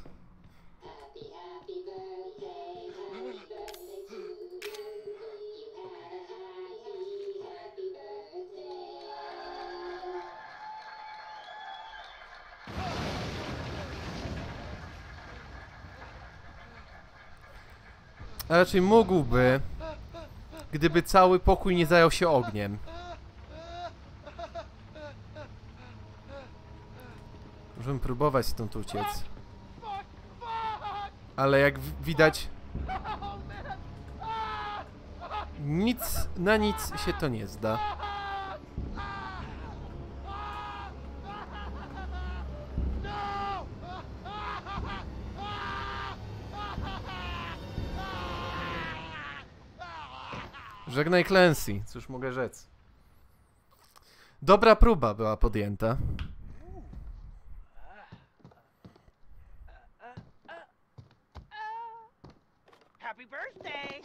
A raczej mógłby, gdyby cały pokój nie zajął się ogniem. Możemy próbować stąd uciec. Ale jak widać, nic na nic się to nie zda. Żegnaj Clancy, cóż mogę rzec. Dobra próba była podjęta. Happy birthday!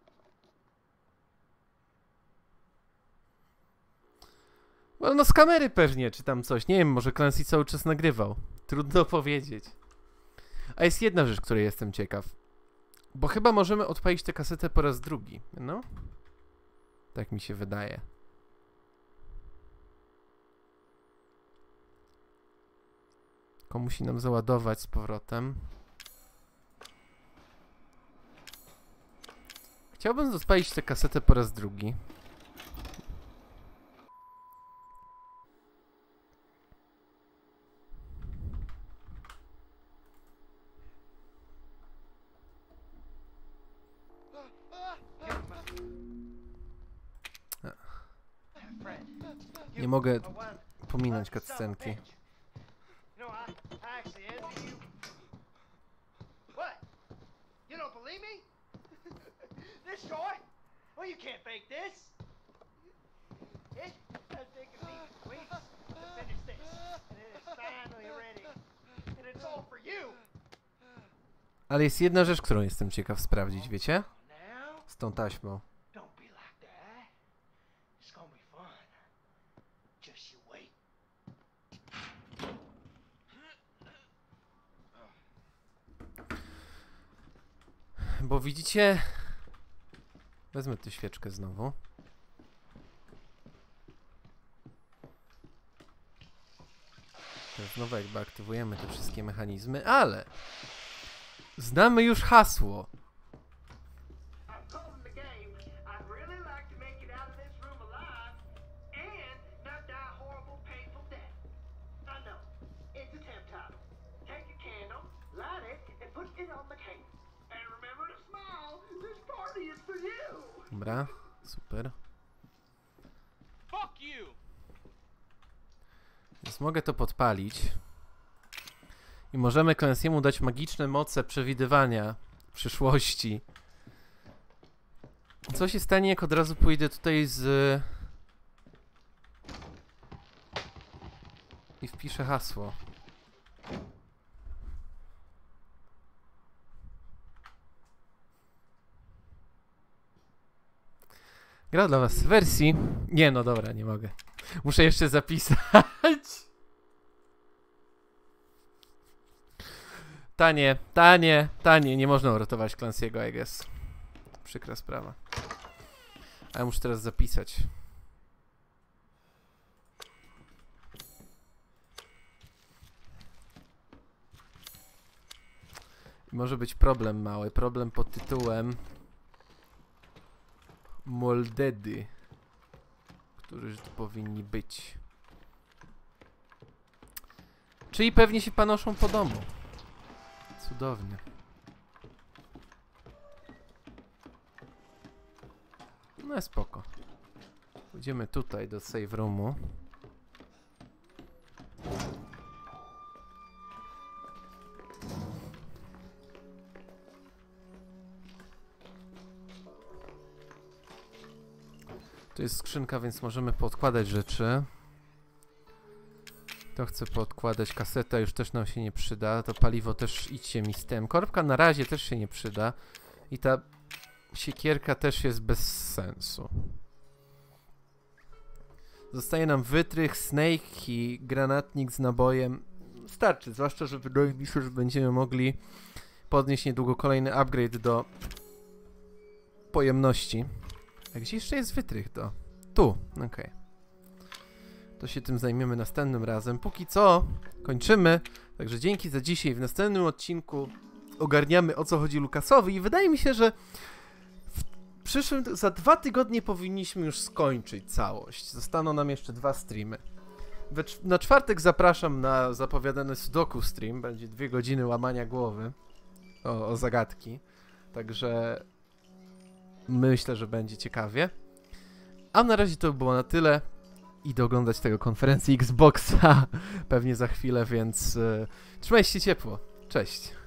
Well, no z kamery pewnie, czy tam coś. Nie wiem, może Clancy cały czas nagrywał. Trudno powiedzieć. A jest jedna rzecz, której jestem ciekaw. Bo chyba możemy odpalić tę kasetę po raz drugi, no? Tak mi się wydaje. Tylko musi nam załadować z powrotem. Chciałbym odpalić tę kasetę po raz drugi. Nie mogę pominąć cutscenki. No, I, I actually envy you. What? You don't believe me? This toy? Well, you can't fake this. It has taken me weeks to finish this, and it is finally ready. And it's all for you. Ale jest jedna rzecz, którą jestem ciekaw sprawdzić, wiecie? Now, Z tą taśmą. don't be like that. It's gonna be fun. Just you wait. Bo widzicie... Wezmę tę świeczkę znowu. Teraz znowu jakby aktywujemy te wszystkie mechanizmy, ale... Znamy już hasło. I've told him the game. I'd really like to make it out of this room alive and not die a horrible, painful death. I know. It's a temp title. Take a candle, light it, and put it on the cake. And remember to smile. This party is for you. Dobra, super. Fuck you! Więc mogę to podpalić. I możemy Clancy'emu dać magiczne moce przewidywania przyszłości. Co się stanie, jak od razu pójdę tutaj z... i wpiszę hasło. Gra dla was w wersji... Nie, no dobra, nie mogę. Muszę jeszcze zapisać. Tanie, tanie, tanie. Nie można uratować Clancy'ego, I guess. Przykra sprawa. A ja muszę teraz zapisać. I może być problem mały. Problem pod tytułem... Moldedy. Którzy tu powinni być. Czyli pewnie się panoszą po domu. Cudownie. No spoko. Pójdziemy tutaj do save roomu. Tu jest skrzynka, więc możemy poodkładać rzeczy. To chcę poodkładać. Kaseta już też nam się nie przyda. To paliwo też idźcie mi z tym. Korbka na razie też się nie przyda. I ta siekierka też jest bez sensu. Zostaje nam wytrych, snake i granatnik z nabojem. Starczy, zwłaszcza, że wydaje mi się, że będziemy mogli podnieść niedługo kolejny upgrade do pojemności. A gdzie jeszcze jest wytrych do? Tu, okej. Okay. To się tym zajmiemy następnym razem. Póki co kończymy. Także dzięki za dzisiaj. W następnym odcinku ogarniamy, o co chodzi Lukasowi. I wydaje mi się, że w przyszłym, za dwa tygodnie powinniśmy już skończyć całość. Zostaną nam jeszcze dwa streamy. We, na czwartek zapraszam na zapowiadany Sudoku stream. Będzie dwie godziny łamania głowy o, o zagadki. Także myślę, że będzie ciekawie. A na razie to było na tyle. Idę oglądać tego konferencji Xboxa pewnie za chwilę, więc yy, trzymajcie się ciepło. Cześć.